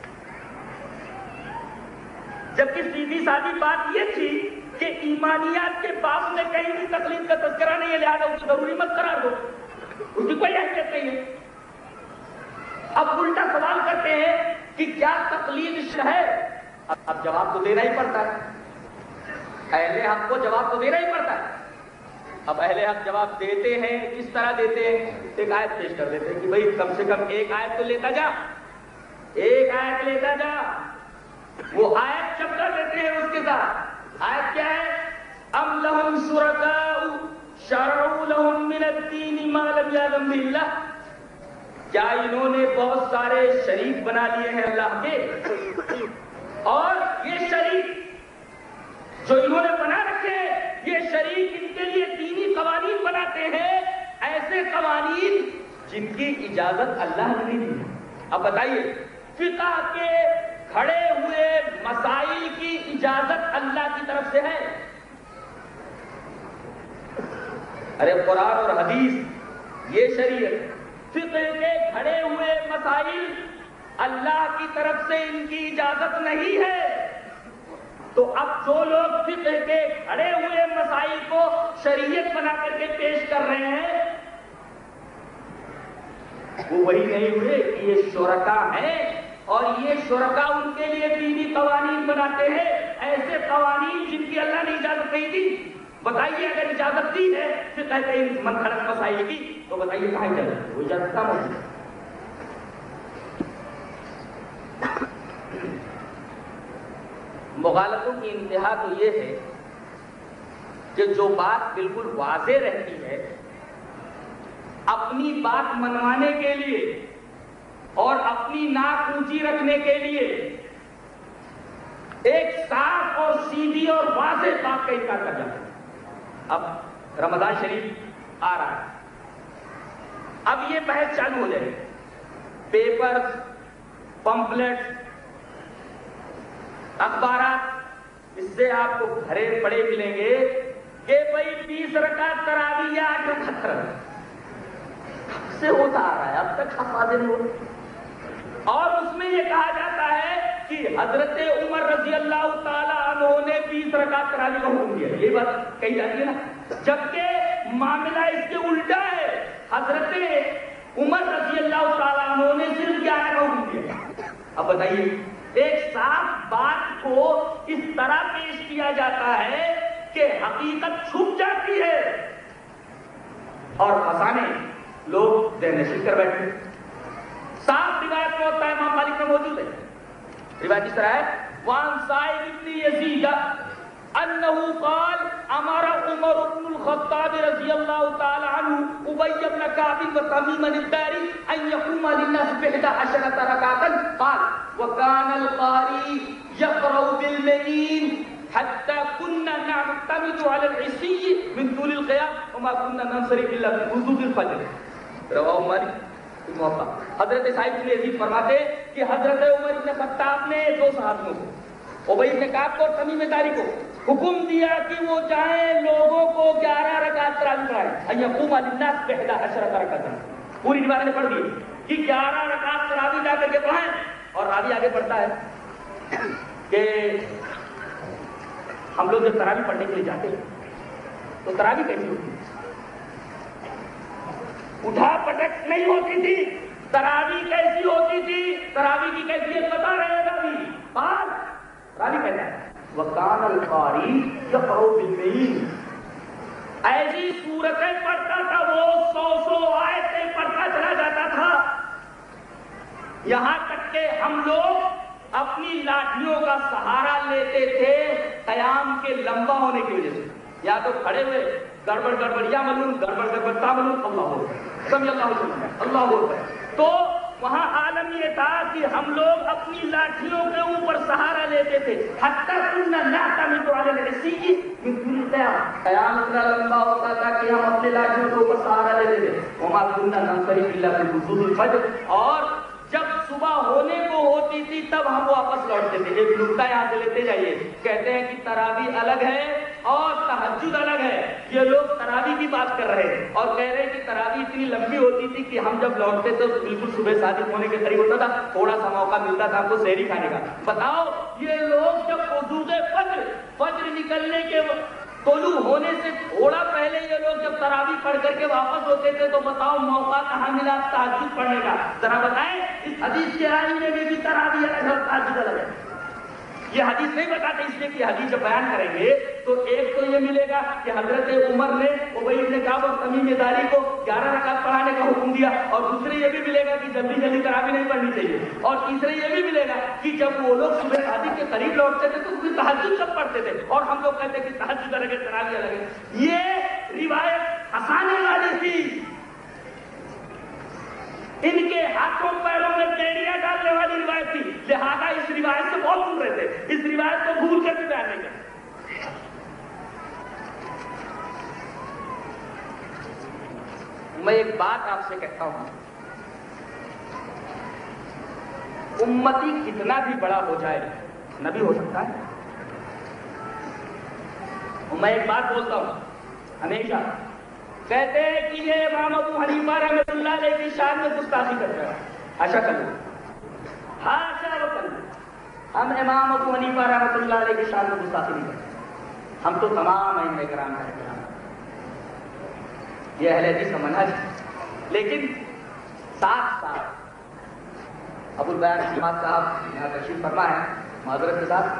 جبکہ سیدھی سادی بات یہ تھی کہ ایمانیات کے باب میں کہیں بھی تقلید کا تذکرہ نہیں ہے، لہذا اس کو ضروری مت قرار دو، اس کی کوئی حیثیت نہیں ہے۔ اب الٹا سوال کرتے ہیں کہ کیا تقلید شرک ہے؟ اب جواب تو دینا ہی پڑتا ہے، اہل حق کو جواب تو دینا ہی پڑتا ہے۔ اب اہل حق جواب دیتے ہیں، کس طرح دیتے ہیں؟ ایک آیت پیش کر دیتے ہیں کہ بھئی کم سے کم ایک آیت تو لیتا جا، ایک آیت لیتا جا، وہ آیت چپکا دیتے ہیں اس کے ساتھ۔ آیت کیا ہے؟ ام لہم شرکاء شرعوا لہم من الدین ما لم یأذن بہ اللہ، کیا انہوں نے بہت سارے شریک بنا لیے ہیں اللہ کے، اور یہ شریک جو انہوں نے بنا رکھے ہیں، یہ شریک ان کے لیے دینی قوانین بناتے ہیں، ایسے قوانین جن کی اجازت اللہ نے نہیں دی۔ اب بتائیے فقہ کے کھڑے ہوئے مسائل کی اجازت اللہ کی طرف سے ہے؟ ارے قرآن اور حدیث یہ شریعت، فقہ کے کھڑے ہوئے مسائل اللہ کی طرف سے ان کی اجازت نہیں ہے۔ تو اب جو لوگ فقہ کے کھڑے ہوئے مسائل کو شریعت بنا کر کے پیش کر رہے ہیں وہ وہی نہیں ہوئے کہ یہ شرکا ہیں اور یہ شرکا ان کے لیے دینی قوانین بناتے ہیں، ایسے قوانین جن کی اللہ نے اجازت نہیں دی۔ بتائیے اگر اجازت دی ہے فقہ کے منفرد مسائل کی تو بتائیے کہاں اجازت؟ وہ اجازت کہاں موجود ہے؟ مغالطوں کی انتہا تو یہ ہے کہ جو بات بالکل واضح رہتی ہے اپنی بات منوانے کے لیے اور اپنی ناک اونچی رکھنے کے لیے ایک صاف اور سیدھی اور واضح بات کا انکار کر جاتا ہے۔ اب رمضان شریف آ رہا ہے، اب یہ بحث چالو ہو جائے، پیپر، پمفلٹ، اخبارات، اس سے آپ کو بھرے پڑے ملیں گے کہ بھائی بیس رکعت تراویح یا آٹھ رکعت تراویح سے ہوتا آ رہا ہے، اب تک افاظ نہیں ہو، اور اس میں یہ کہا جاتا ہے کہ حضرت عمر رضی اللہ تعالی عنہ نے بیس رکعت تراویح کا حکم دیا۔ یہ بات کہی جاتی ہے نا، جبکہ معاملہ اس کے الٹا ہے، حضرت عمر رضی اللہ تعالی عنہ نے صرف گیارہ کا حکم دیا۔ اب بتائیے ایک صاف بات کو اس طرح پیش کیا جاتا ہے کہ حقیقت چھپ جاتی ہے اور فسانے لوگ ذہنشین کر بیٹھے۔ صاف روایت میں ہوتا ہے، امام مالک میں موجود ہے، روایت اس طرح ہے، وان سعید بن یزید انه قال امر عمر بن الخطاب رضی اللہ تعالی عنہ ابی بن کعب وتمیم الداری ان يقوم للناس بإحدى عشرة ركعة قال وكان القارئ يقرأ بالمئين حتى كنا نعتمد على العشي من طول القيام وما كنا ننصرف الا بوضوء الفجر۔ رواه مالک موقع۔ حضرت صاحب بن یزید فرماتے کہ حضرت عمر بن خطاب نے دو صحابیوں کو، ابی بن کعب کو اور تمیم داری کو، حکم دیا کہ وہ جائیں لوگوں کو گیارہ رکعت تراویح پڑھائیں، ان یقوم للناس بإحدى عشرة ركعة، پوری روایت نے پڑھ دی کہ گیارہ رکعت تراویح جا کر کے پڑھائیں۔ اور راوی آگے پڑھتا ہے کہ ہم لوگ جب تراویح پڑھنے کے لیے جاتے ہیں تو تراویح کیسی ہوتی ہے؟ اٹھا پٹک نہیں ہوتی تھی، تراویح کیسی ہوتی تھی؟ تراویح کی کیفیت بتا رہے ہیں راوی، بعد راوی کہتا ہے وَكَانَ الْقَارِئُ يَقْرَأُ بِالْمِئِينِ، ایسی سورتیں پڑھتا تھا وہ، سو سو آیتیں پڑھتا چلا جاتا تھا، یہاں تک کہ ہم لوگ اپنی لاٹھیوں کا سہارا لیتے تھے قیام کے لمبا ہونے کی وجہ سے، یا تو کھڑے ہوئے گڑبڑ گڑبڑ یا ملون گڑبڑ گڑبڑ تا ملون اللہ ہو سمجھ اللہ ہو اللہ ہو، تو وہاں عالم یہ تھا کہ ہم لوگ اپنی لاٹھیوں کے اوپر سہارا لیتے تھے، حتیٰ كنا نعتمد على العشي من طول القيام، قیام اتنا لمبا ہوتا تھا کہ ہم اپنی لاٹھیوں کے اوپر سہارا لیتے تھے، وما كنا ننصرف الا بوضوء الفجر، اور جب صبح ہونے کو ہوتی تھی تب ہم واپس لوٹتے تھے۔ ایک نکتہ یہاں سے لیتے جائیے، کہتے ہیں کہ تراویح الگ ہے اور تہجد الگ ہے، یہ لوگ تراویح کی بات کر رہے ہیں اور کہہ رہے ہیں کہ تراویح اتنی لمبی ہوتی تھی کہ ہم جب لوٹتے تھے تو بالکل صبح صادق ہونے کے قریب ہوتا تھا، تھوڑا سا موقع ملتا تھا ہم کو سحری کھانے کا۔ بتاؤ یہ لوگ جب وضوء فجر فجر نکلنے کے طلوع ہونے سے تھوڑا پہلے یہ لوگ جب تراویح پڑھ کر کے واپس ہوتے تھے تو بتاؤ موقع کہاں ملا تہجد پڑھنے کا؟ ذرا بتائیں، اس حدیث کے رائے میں بھی تراویح الگ ہے تہجد الگ ہے۔ یہ حدیث نہیں بتاتے، اس لیے کہ حدیث جب بیان کریں گے تو ایک تو یہ ملے گا کہ حضرت عمر نے ابی بن کعب اور تمیم داری کو گیارہ رکعت پڑھانے کا حکم دیا، اور دوسرے یہ بھی ملے گا کہ جلدی جلدی تراویح نہیں پڑھنی چاہیے، اور تیسرے یہ بھی ملے گا کہ جب وہ لوگ صبح صادق کے قریب لوٹتے تھے تو پھر تہجد کب پڑھتے تھے، اور ہم لوگ کہتے ہیں کہ تہجد الگ ہے تراویح الگ ہے۔ یہ روایت ہنسانے والی تھی، ان کے ہاتھوں پیروں میں بیڑیاں ڈالنے والی روایت تھی، لہذا اس روایت سے بہت دور رہتے، اس روایت کو بھول کر بھی بیان نہیں کرتے۔ میں ایک بات آپ سے کہتا ہوں امتی کتنا بھی بڑا ہو جائے نبی ہو سکتا ہے؟ میں ایک بات بولتا ہوں ہمیشہ، کہتے ہیں کہ یہ امام ابو حنیفہ رحمۃ اللہ علیہ کی شان میں گستاخی کر رہا ہے. آشا کر لو ہاں کر لو ہم امام ابو حنیفہ رحمۃ اللہ علیہ کی شان میں گستاخی نہیں کرتے. ہم تو تمام ائمہ کرام کا احترام کرتے، یہ اہل حدیث کا منہج ہے. لیکن ساتھ ساتھ ابو البیان احمد صاحب یہاں تشریف فرما ہے معذرت کے ساتھ،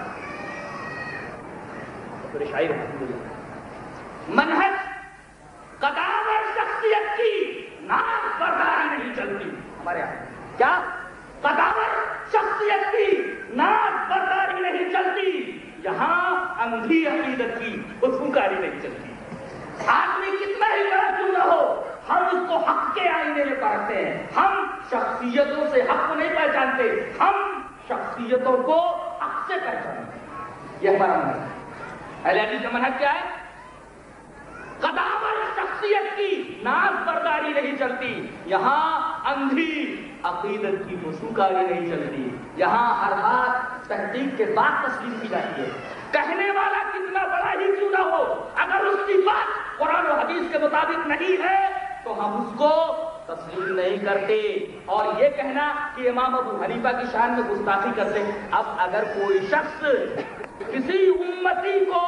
شاعر منہج قداور شخصیت کی نام برداری نہیں چلتی. ہمارے یہاں کیا قداور شخصیت کی نام برداری نہیں چلتی، یہاں اندھی عقیدت کی خودکاری نہیں چلتی. آدمی کتنا ہی بڑا کیوں نہ ہو، ہم اس کو حق کے آئینے میں پڑھتے ہیں. ہم شخصیتوں سے حق کو نہیں پہچانتے، ہم شخصیتوں کو حق سے پہچانتے ہیں. یہ ہمارا منہج ہے. اہل حدیث کا منہج کیا ہے؟ قداور شخصیت کی ناز برداری نہیں چلتی، یہاں اندھی عقیدت کی وسوکاری نہیں چلتی. یہاں ہر بات تحقیق کے بعد تسلیم کی جاتی ہے. کہنے والا کتنا بڑا ہی کیوں نہ ہو، اگر اس کی بات قرآن و حدیث کے مطابق نہیں ہے تو ہم اس کو تسلیم نہیں کرتے. اور یہ کہنا کہ امام ابو حنیفہ کی شان میں گستاخی کرتے. اب اگر کوئی شخص کسی امتی کو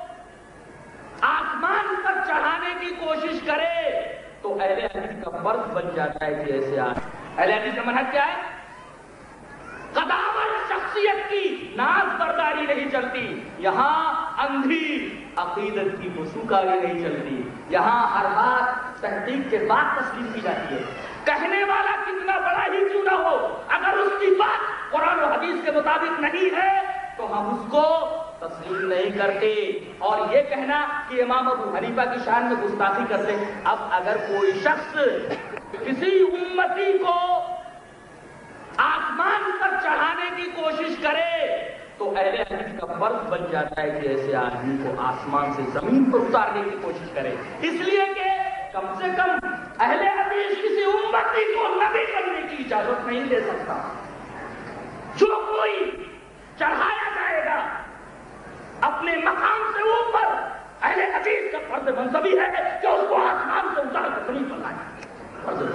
آسمان پر چڑھانے کی کوشش کرے تو اہل حدیث کا فرض بن جاتا ہے کہ ایسے آئے. اہل حدیث کا منہج کیا ہے؟ قداور شخصیت کی ناز برداری نہیں چلتی، یہاں اندھی عقیدت کی وسوکاری نہیں چلتی. یہاں ہر بات تحقیق کے بعد تسلیم کی جاتی ہے. کہنے والا کتنا بڑا ہی کیوں نہ ہو، اگر اس کی بات قرآن و حدیث کے مطابق نہیں ہے تو ہم اس کو تسلیم نہیں کرتے. اور یہ کہنا کہ امام ابو حنیفہ کی شان میں گستاخی کرتے. اب اگر کوئی شخص کسی امتی کو آسمان پر چڑھانے کی کوشش کرے تو اہل حدیث کا فرض بن جاتا ہے کہ ایسے آدمی کو آسمان سے زمین پر اتارنے کی کوشش کرے. اس لیے کہ کم سے کم اہل حدیث کسی امتی کو نبی بننے کی اجازت نہیں دے سکتا. جو کوئی چڑھایا جائے گا اپنے مقام سے اوپر، اہل حدیث کا فرض منصبی ہے کہ اس کو آسمان سے اتار کر زمین پر لائے.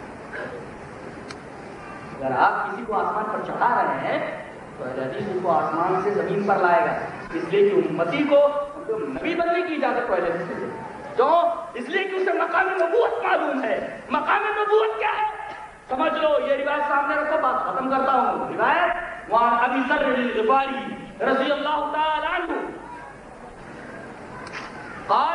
اگر آپ کسی کو آسمان پر چڑھا رہے ہیں تو اہل حدیث اس کو آسمان سے زمین پر لائے گا. اس لیے کہ امتی کو نبی بننے کی اجازت کو اہل حدیث ہے. کیوں؟ اس لیے کہ اسے مقام نبوت معلوم ہے. مقام نبوت کیا ہے سمجھ لو. یہ روایت سامنے رکھو، بات ختم کرتا ہوں. روایت وعن ابی ذر الغفاری رضی اللہ تعالی عنہ قال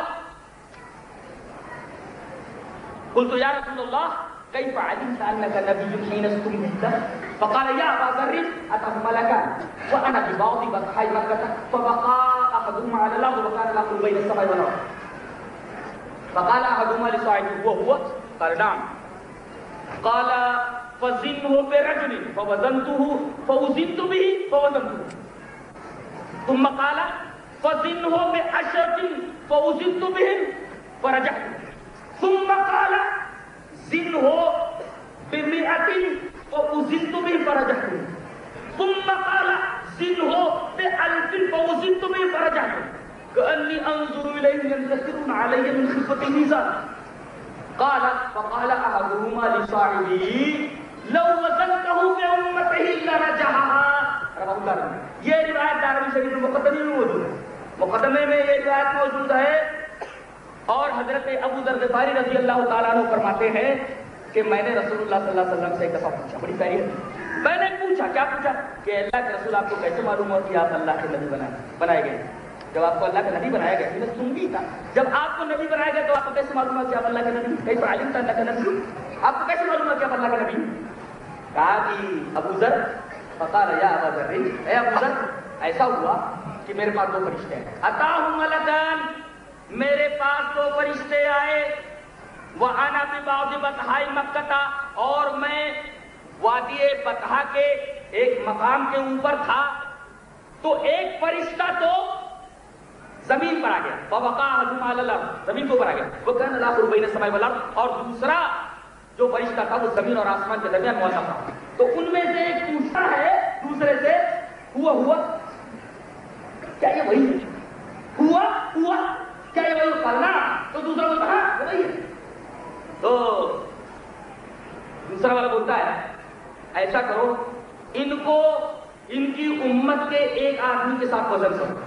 قلت یا رسول اللہ كيف علمت انك نبي حين استمهلت؟ فقال يا ابا ذر اتاك ملكان وانا ببعض بطحاء مكه فبقى احدهما على الارض وكان الاخر بين السماء والارض. فقال احدهما لصاحبه وهو قال نعم. قال فزنه برجل فوزنته فوزنت به فوزنته. ثم قال فزنه بعشرة فوزنت بهم فرجعت. ثم قال زنه بمئة فوزنت به فرجعت. ثم قال زنه بألف فوزنت به فرجعت. كأني أنظر إليهم ينكسرون علي من خفة الميزان. قال فقال أحدهما لصاحبه لو وزنته بأمته لرجعها. رواه الدارمي. یہ روایت دارمی شریف میں مقدمے میں موجود ہے. مقدمے میں یہ روایت موجود ہے. اور حضرت ابو ذر غفاری رضی اللہ تعالیٰ عنہ فرماتے ہیں کہ میں نے رسول اللہ صلی اللہ علیہ وسلم سے ایک دفعہ پوچھا، بڑی پیاری ہے. میں نے پوچھا، کیا پوچھا؟ کہ اللہ کے رسول آپ کو کیسے معلوم ہو کہ آپ اللہ کے نبی بنائے بنائے گئے؟ جب آپ کو اللہ کا نبی بنایا گیا میں سن بھی تھا. جب آپ کو نبی بنایا گیا تو آپ کو کیسے معلوم ہے کہ آپ اللہ کا نبی؟ کیسے معلوم تھا اللہ کا نبی؟ آپ کو کیسے معلوم ہے کہ آپ اللہ کا نبی؟ کہا کہ ابو ذر فقال یا ابا ذر، اے ابو ذر ایسا ہوا کہ میرے پاس دو فرشتے ہیں. اتاہم ملکان، میرے پاس دو فرشتے آئے. وَأَنَا بِبَعْضِ بَطْحَاءِ مَكَّةَ، اور میں وادی بطحا کے ایک مقام کے اوپر تھا. تو ایک فرشتہ تو زمین پر آ گیا، فَوَقَعَ أَحَدُهُمَا عَلَى الْأَرْضِ، زمین کو پر آ گیا. وَكَانَ الْآخَرُ بَيْنَ السَّمَاءِ وَالْأَرْضِ، اور دوسرا جو فرشتہ تھا وہ زمین اور آسمان کے درمیان موجود تھا. تو ان میں سے ایک پوچھتا ہے دوسرے سے ہوا ہوا کیا یہ وہی ہے؟ ہوا ہوا کیا یہ وہی پڑھنا؟ تو دوسرا بولتا ہاں وہی ہے. تو دوسرا والا بولتا ہے ایسا کرو ان کو ان کی امت کے ایک آدمی کے ساتھ وزن کرو.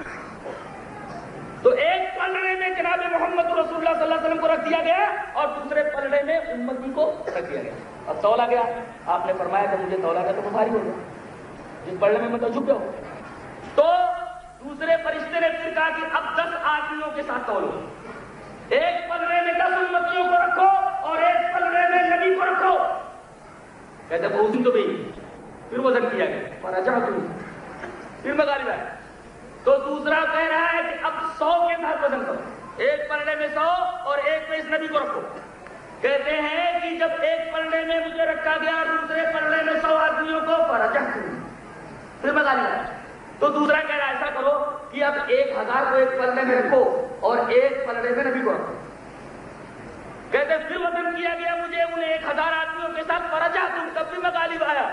تو ایک پلڑے میں جناب محمد رسول اللہ صلی اللہ علیہ وسلم کو رکھ دیا گیا اور دوسرے پلڑے میں امتی کو رکھ دیا گیا. اب تولا گیا, آپ نے فرمایا کہ مجھے تولا گیا تو بھاری ہو گیا, جس پلڑے میں مطلب جھک جاؤ. تو دوسرے فرشتے نے پھر کہا کہ اب دس آدمیوں کے ساتھ تولو, ایک پلڑے میں دس امتیوں کو رکھو اور ایک پلڑے میں نبی کو رکھو. کہتے بہت دن تو بھی پھر وزن کیا گیا پھر مغالب ہے. تو دوسرا کہہ رہا ہے کہ اب سو کے ساتھ وزن کرو, ایک پلڑے میں سو اور ایک میں اس نبی کو رکھو. کہتے ہیں کہ جب ایک پلڑے میں مجھے رکھا گیا اور دوسرے پلڑے میں سو آدمیوں کو فرجہ پھر مغالب ہے. تو دوسرا کہہ رہا ہے ایسا کرو کہ اب ایک ہزار کو ایک پلڑے میں رکھو اور ایک پلڑے میں نبی کو رکھو. کہتے پھر وزن کیا گیا مجھے انہیں ایک ہزار آدمیوں کے ساتھ فرجہ تم تب بھی مغالب آیا.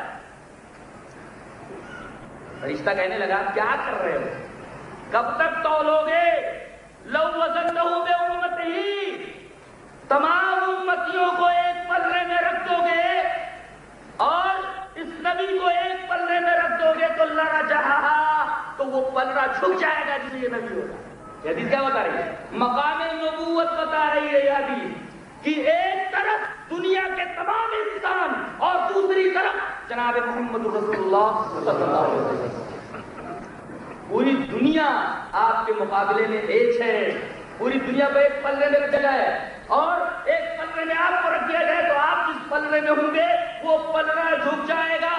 فرشتہ کہنے لگا کیا کر رہے ہو, کب تک تولو گے؟ لو وزن لہو بے امت ہی, تمام امتیوں کو ایک پلڑے میں رکھ دو گے اور اس نبی کو ایک پلڑے میں رکھ دو گے تو لرجہا, تو وہ پلڑا جھک جائے گا جسے یہ نبی ہوگا. یہ حدیث کیا بتا رہی ہے؟ مقام نبوت بتا رہی ہے یہ حدیث کہ ایک طرف دنیا کے تمام انسان اور دوسری طرف جناب محمد رسول اللہ صلی اللہ علیہ وسلم. پوری دنیا آپ کے مقابلے میں ایک ہے, پوری دنیا کو ایک پلڑے میں رکھا جائے اور ایک پلڑے میں آپ کو رکھ دیا جائے تو آپ جس پلڑے میں ہوں گے وہ پلڑا جھک جائے گا.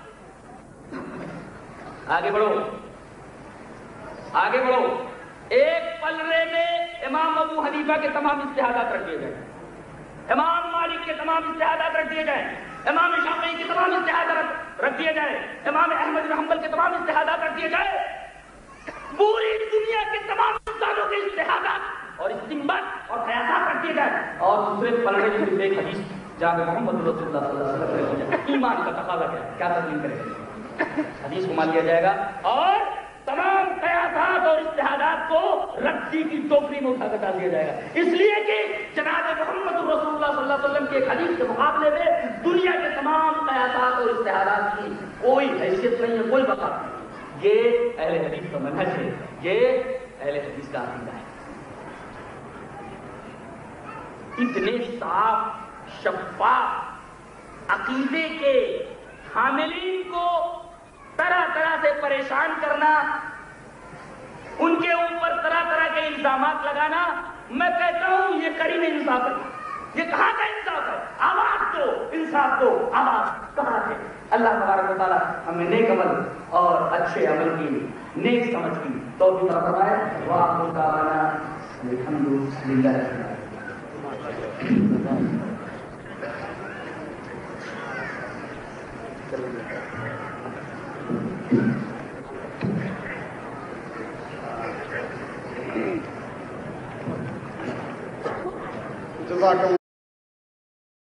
آگے بڑھو آگے بڑھو. ایک پلڑے میں امام ابو حنیفہ کے تمام اجتہادات رکھ دیے جائیں, امام مالک کے تمام اجتہادات رکھ دیے جائیں, امام شافعی کے تمام اجتہادات رکھ دیے جائیں, امام احمد بن حنبل کے تمام اجتہادات رکھ دیے جائیں. پوری دنیا کے تمام انسانوں کے اجتہادات اور استنباط اور قیاسات رکھ دیے جائیں اور دوسرے پلڑے میں ایک حدیث جہاں محمد رسول اللہ صلی اللہ علیہ وسلم ایمان کا تقاضا کیا کیا تسلیم کرے گا, حدیث کو مان لیا جائے گا اور تمام قیاسات اور اجتہادات کو رسی کی ٹوکری میں اٹھا کر ڈال دیا جائے گا. اس لیے کہ جناب محمد رسول اللہ صلی اللہ علیہ وسلم کے حدیث کے مقابلے میں دنیا کے تمام قیاسات اور اجتہادات کی کوئی حیثیت نہیں ہے, کوئی بقا نہیں. یہ اہل حدیث کا منہج ہے, یہ اہل حدیث کا عقیدہ ہے. اتنے صاف شفاف عقیدے کے حاملین کو طرح طرح سے پریشان کرنا, ان کے اوپر طرح طرح کے الزامات لگانا, میں کہتا ہوں یہ کریم انصاف ہے. یہ کہاں کا انصاف ہے؟ آواز دو, انصاف دو, آواز کہاں ہے؟ اللہ تبارک و تعالیٰ ہمیں نیک عمل اور اچھے عمل کی نیک سمجھ کی توفیق عطا فرمائے. وآخر دعوانا الحمد للہ. جزاک اللہ.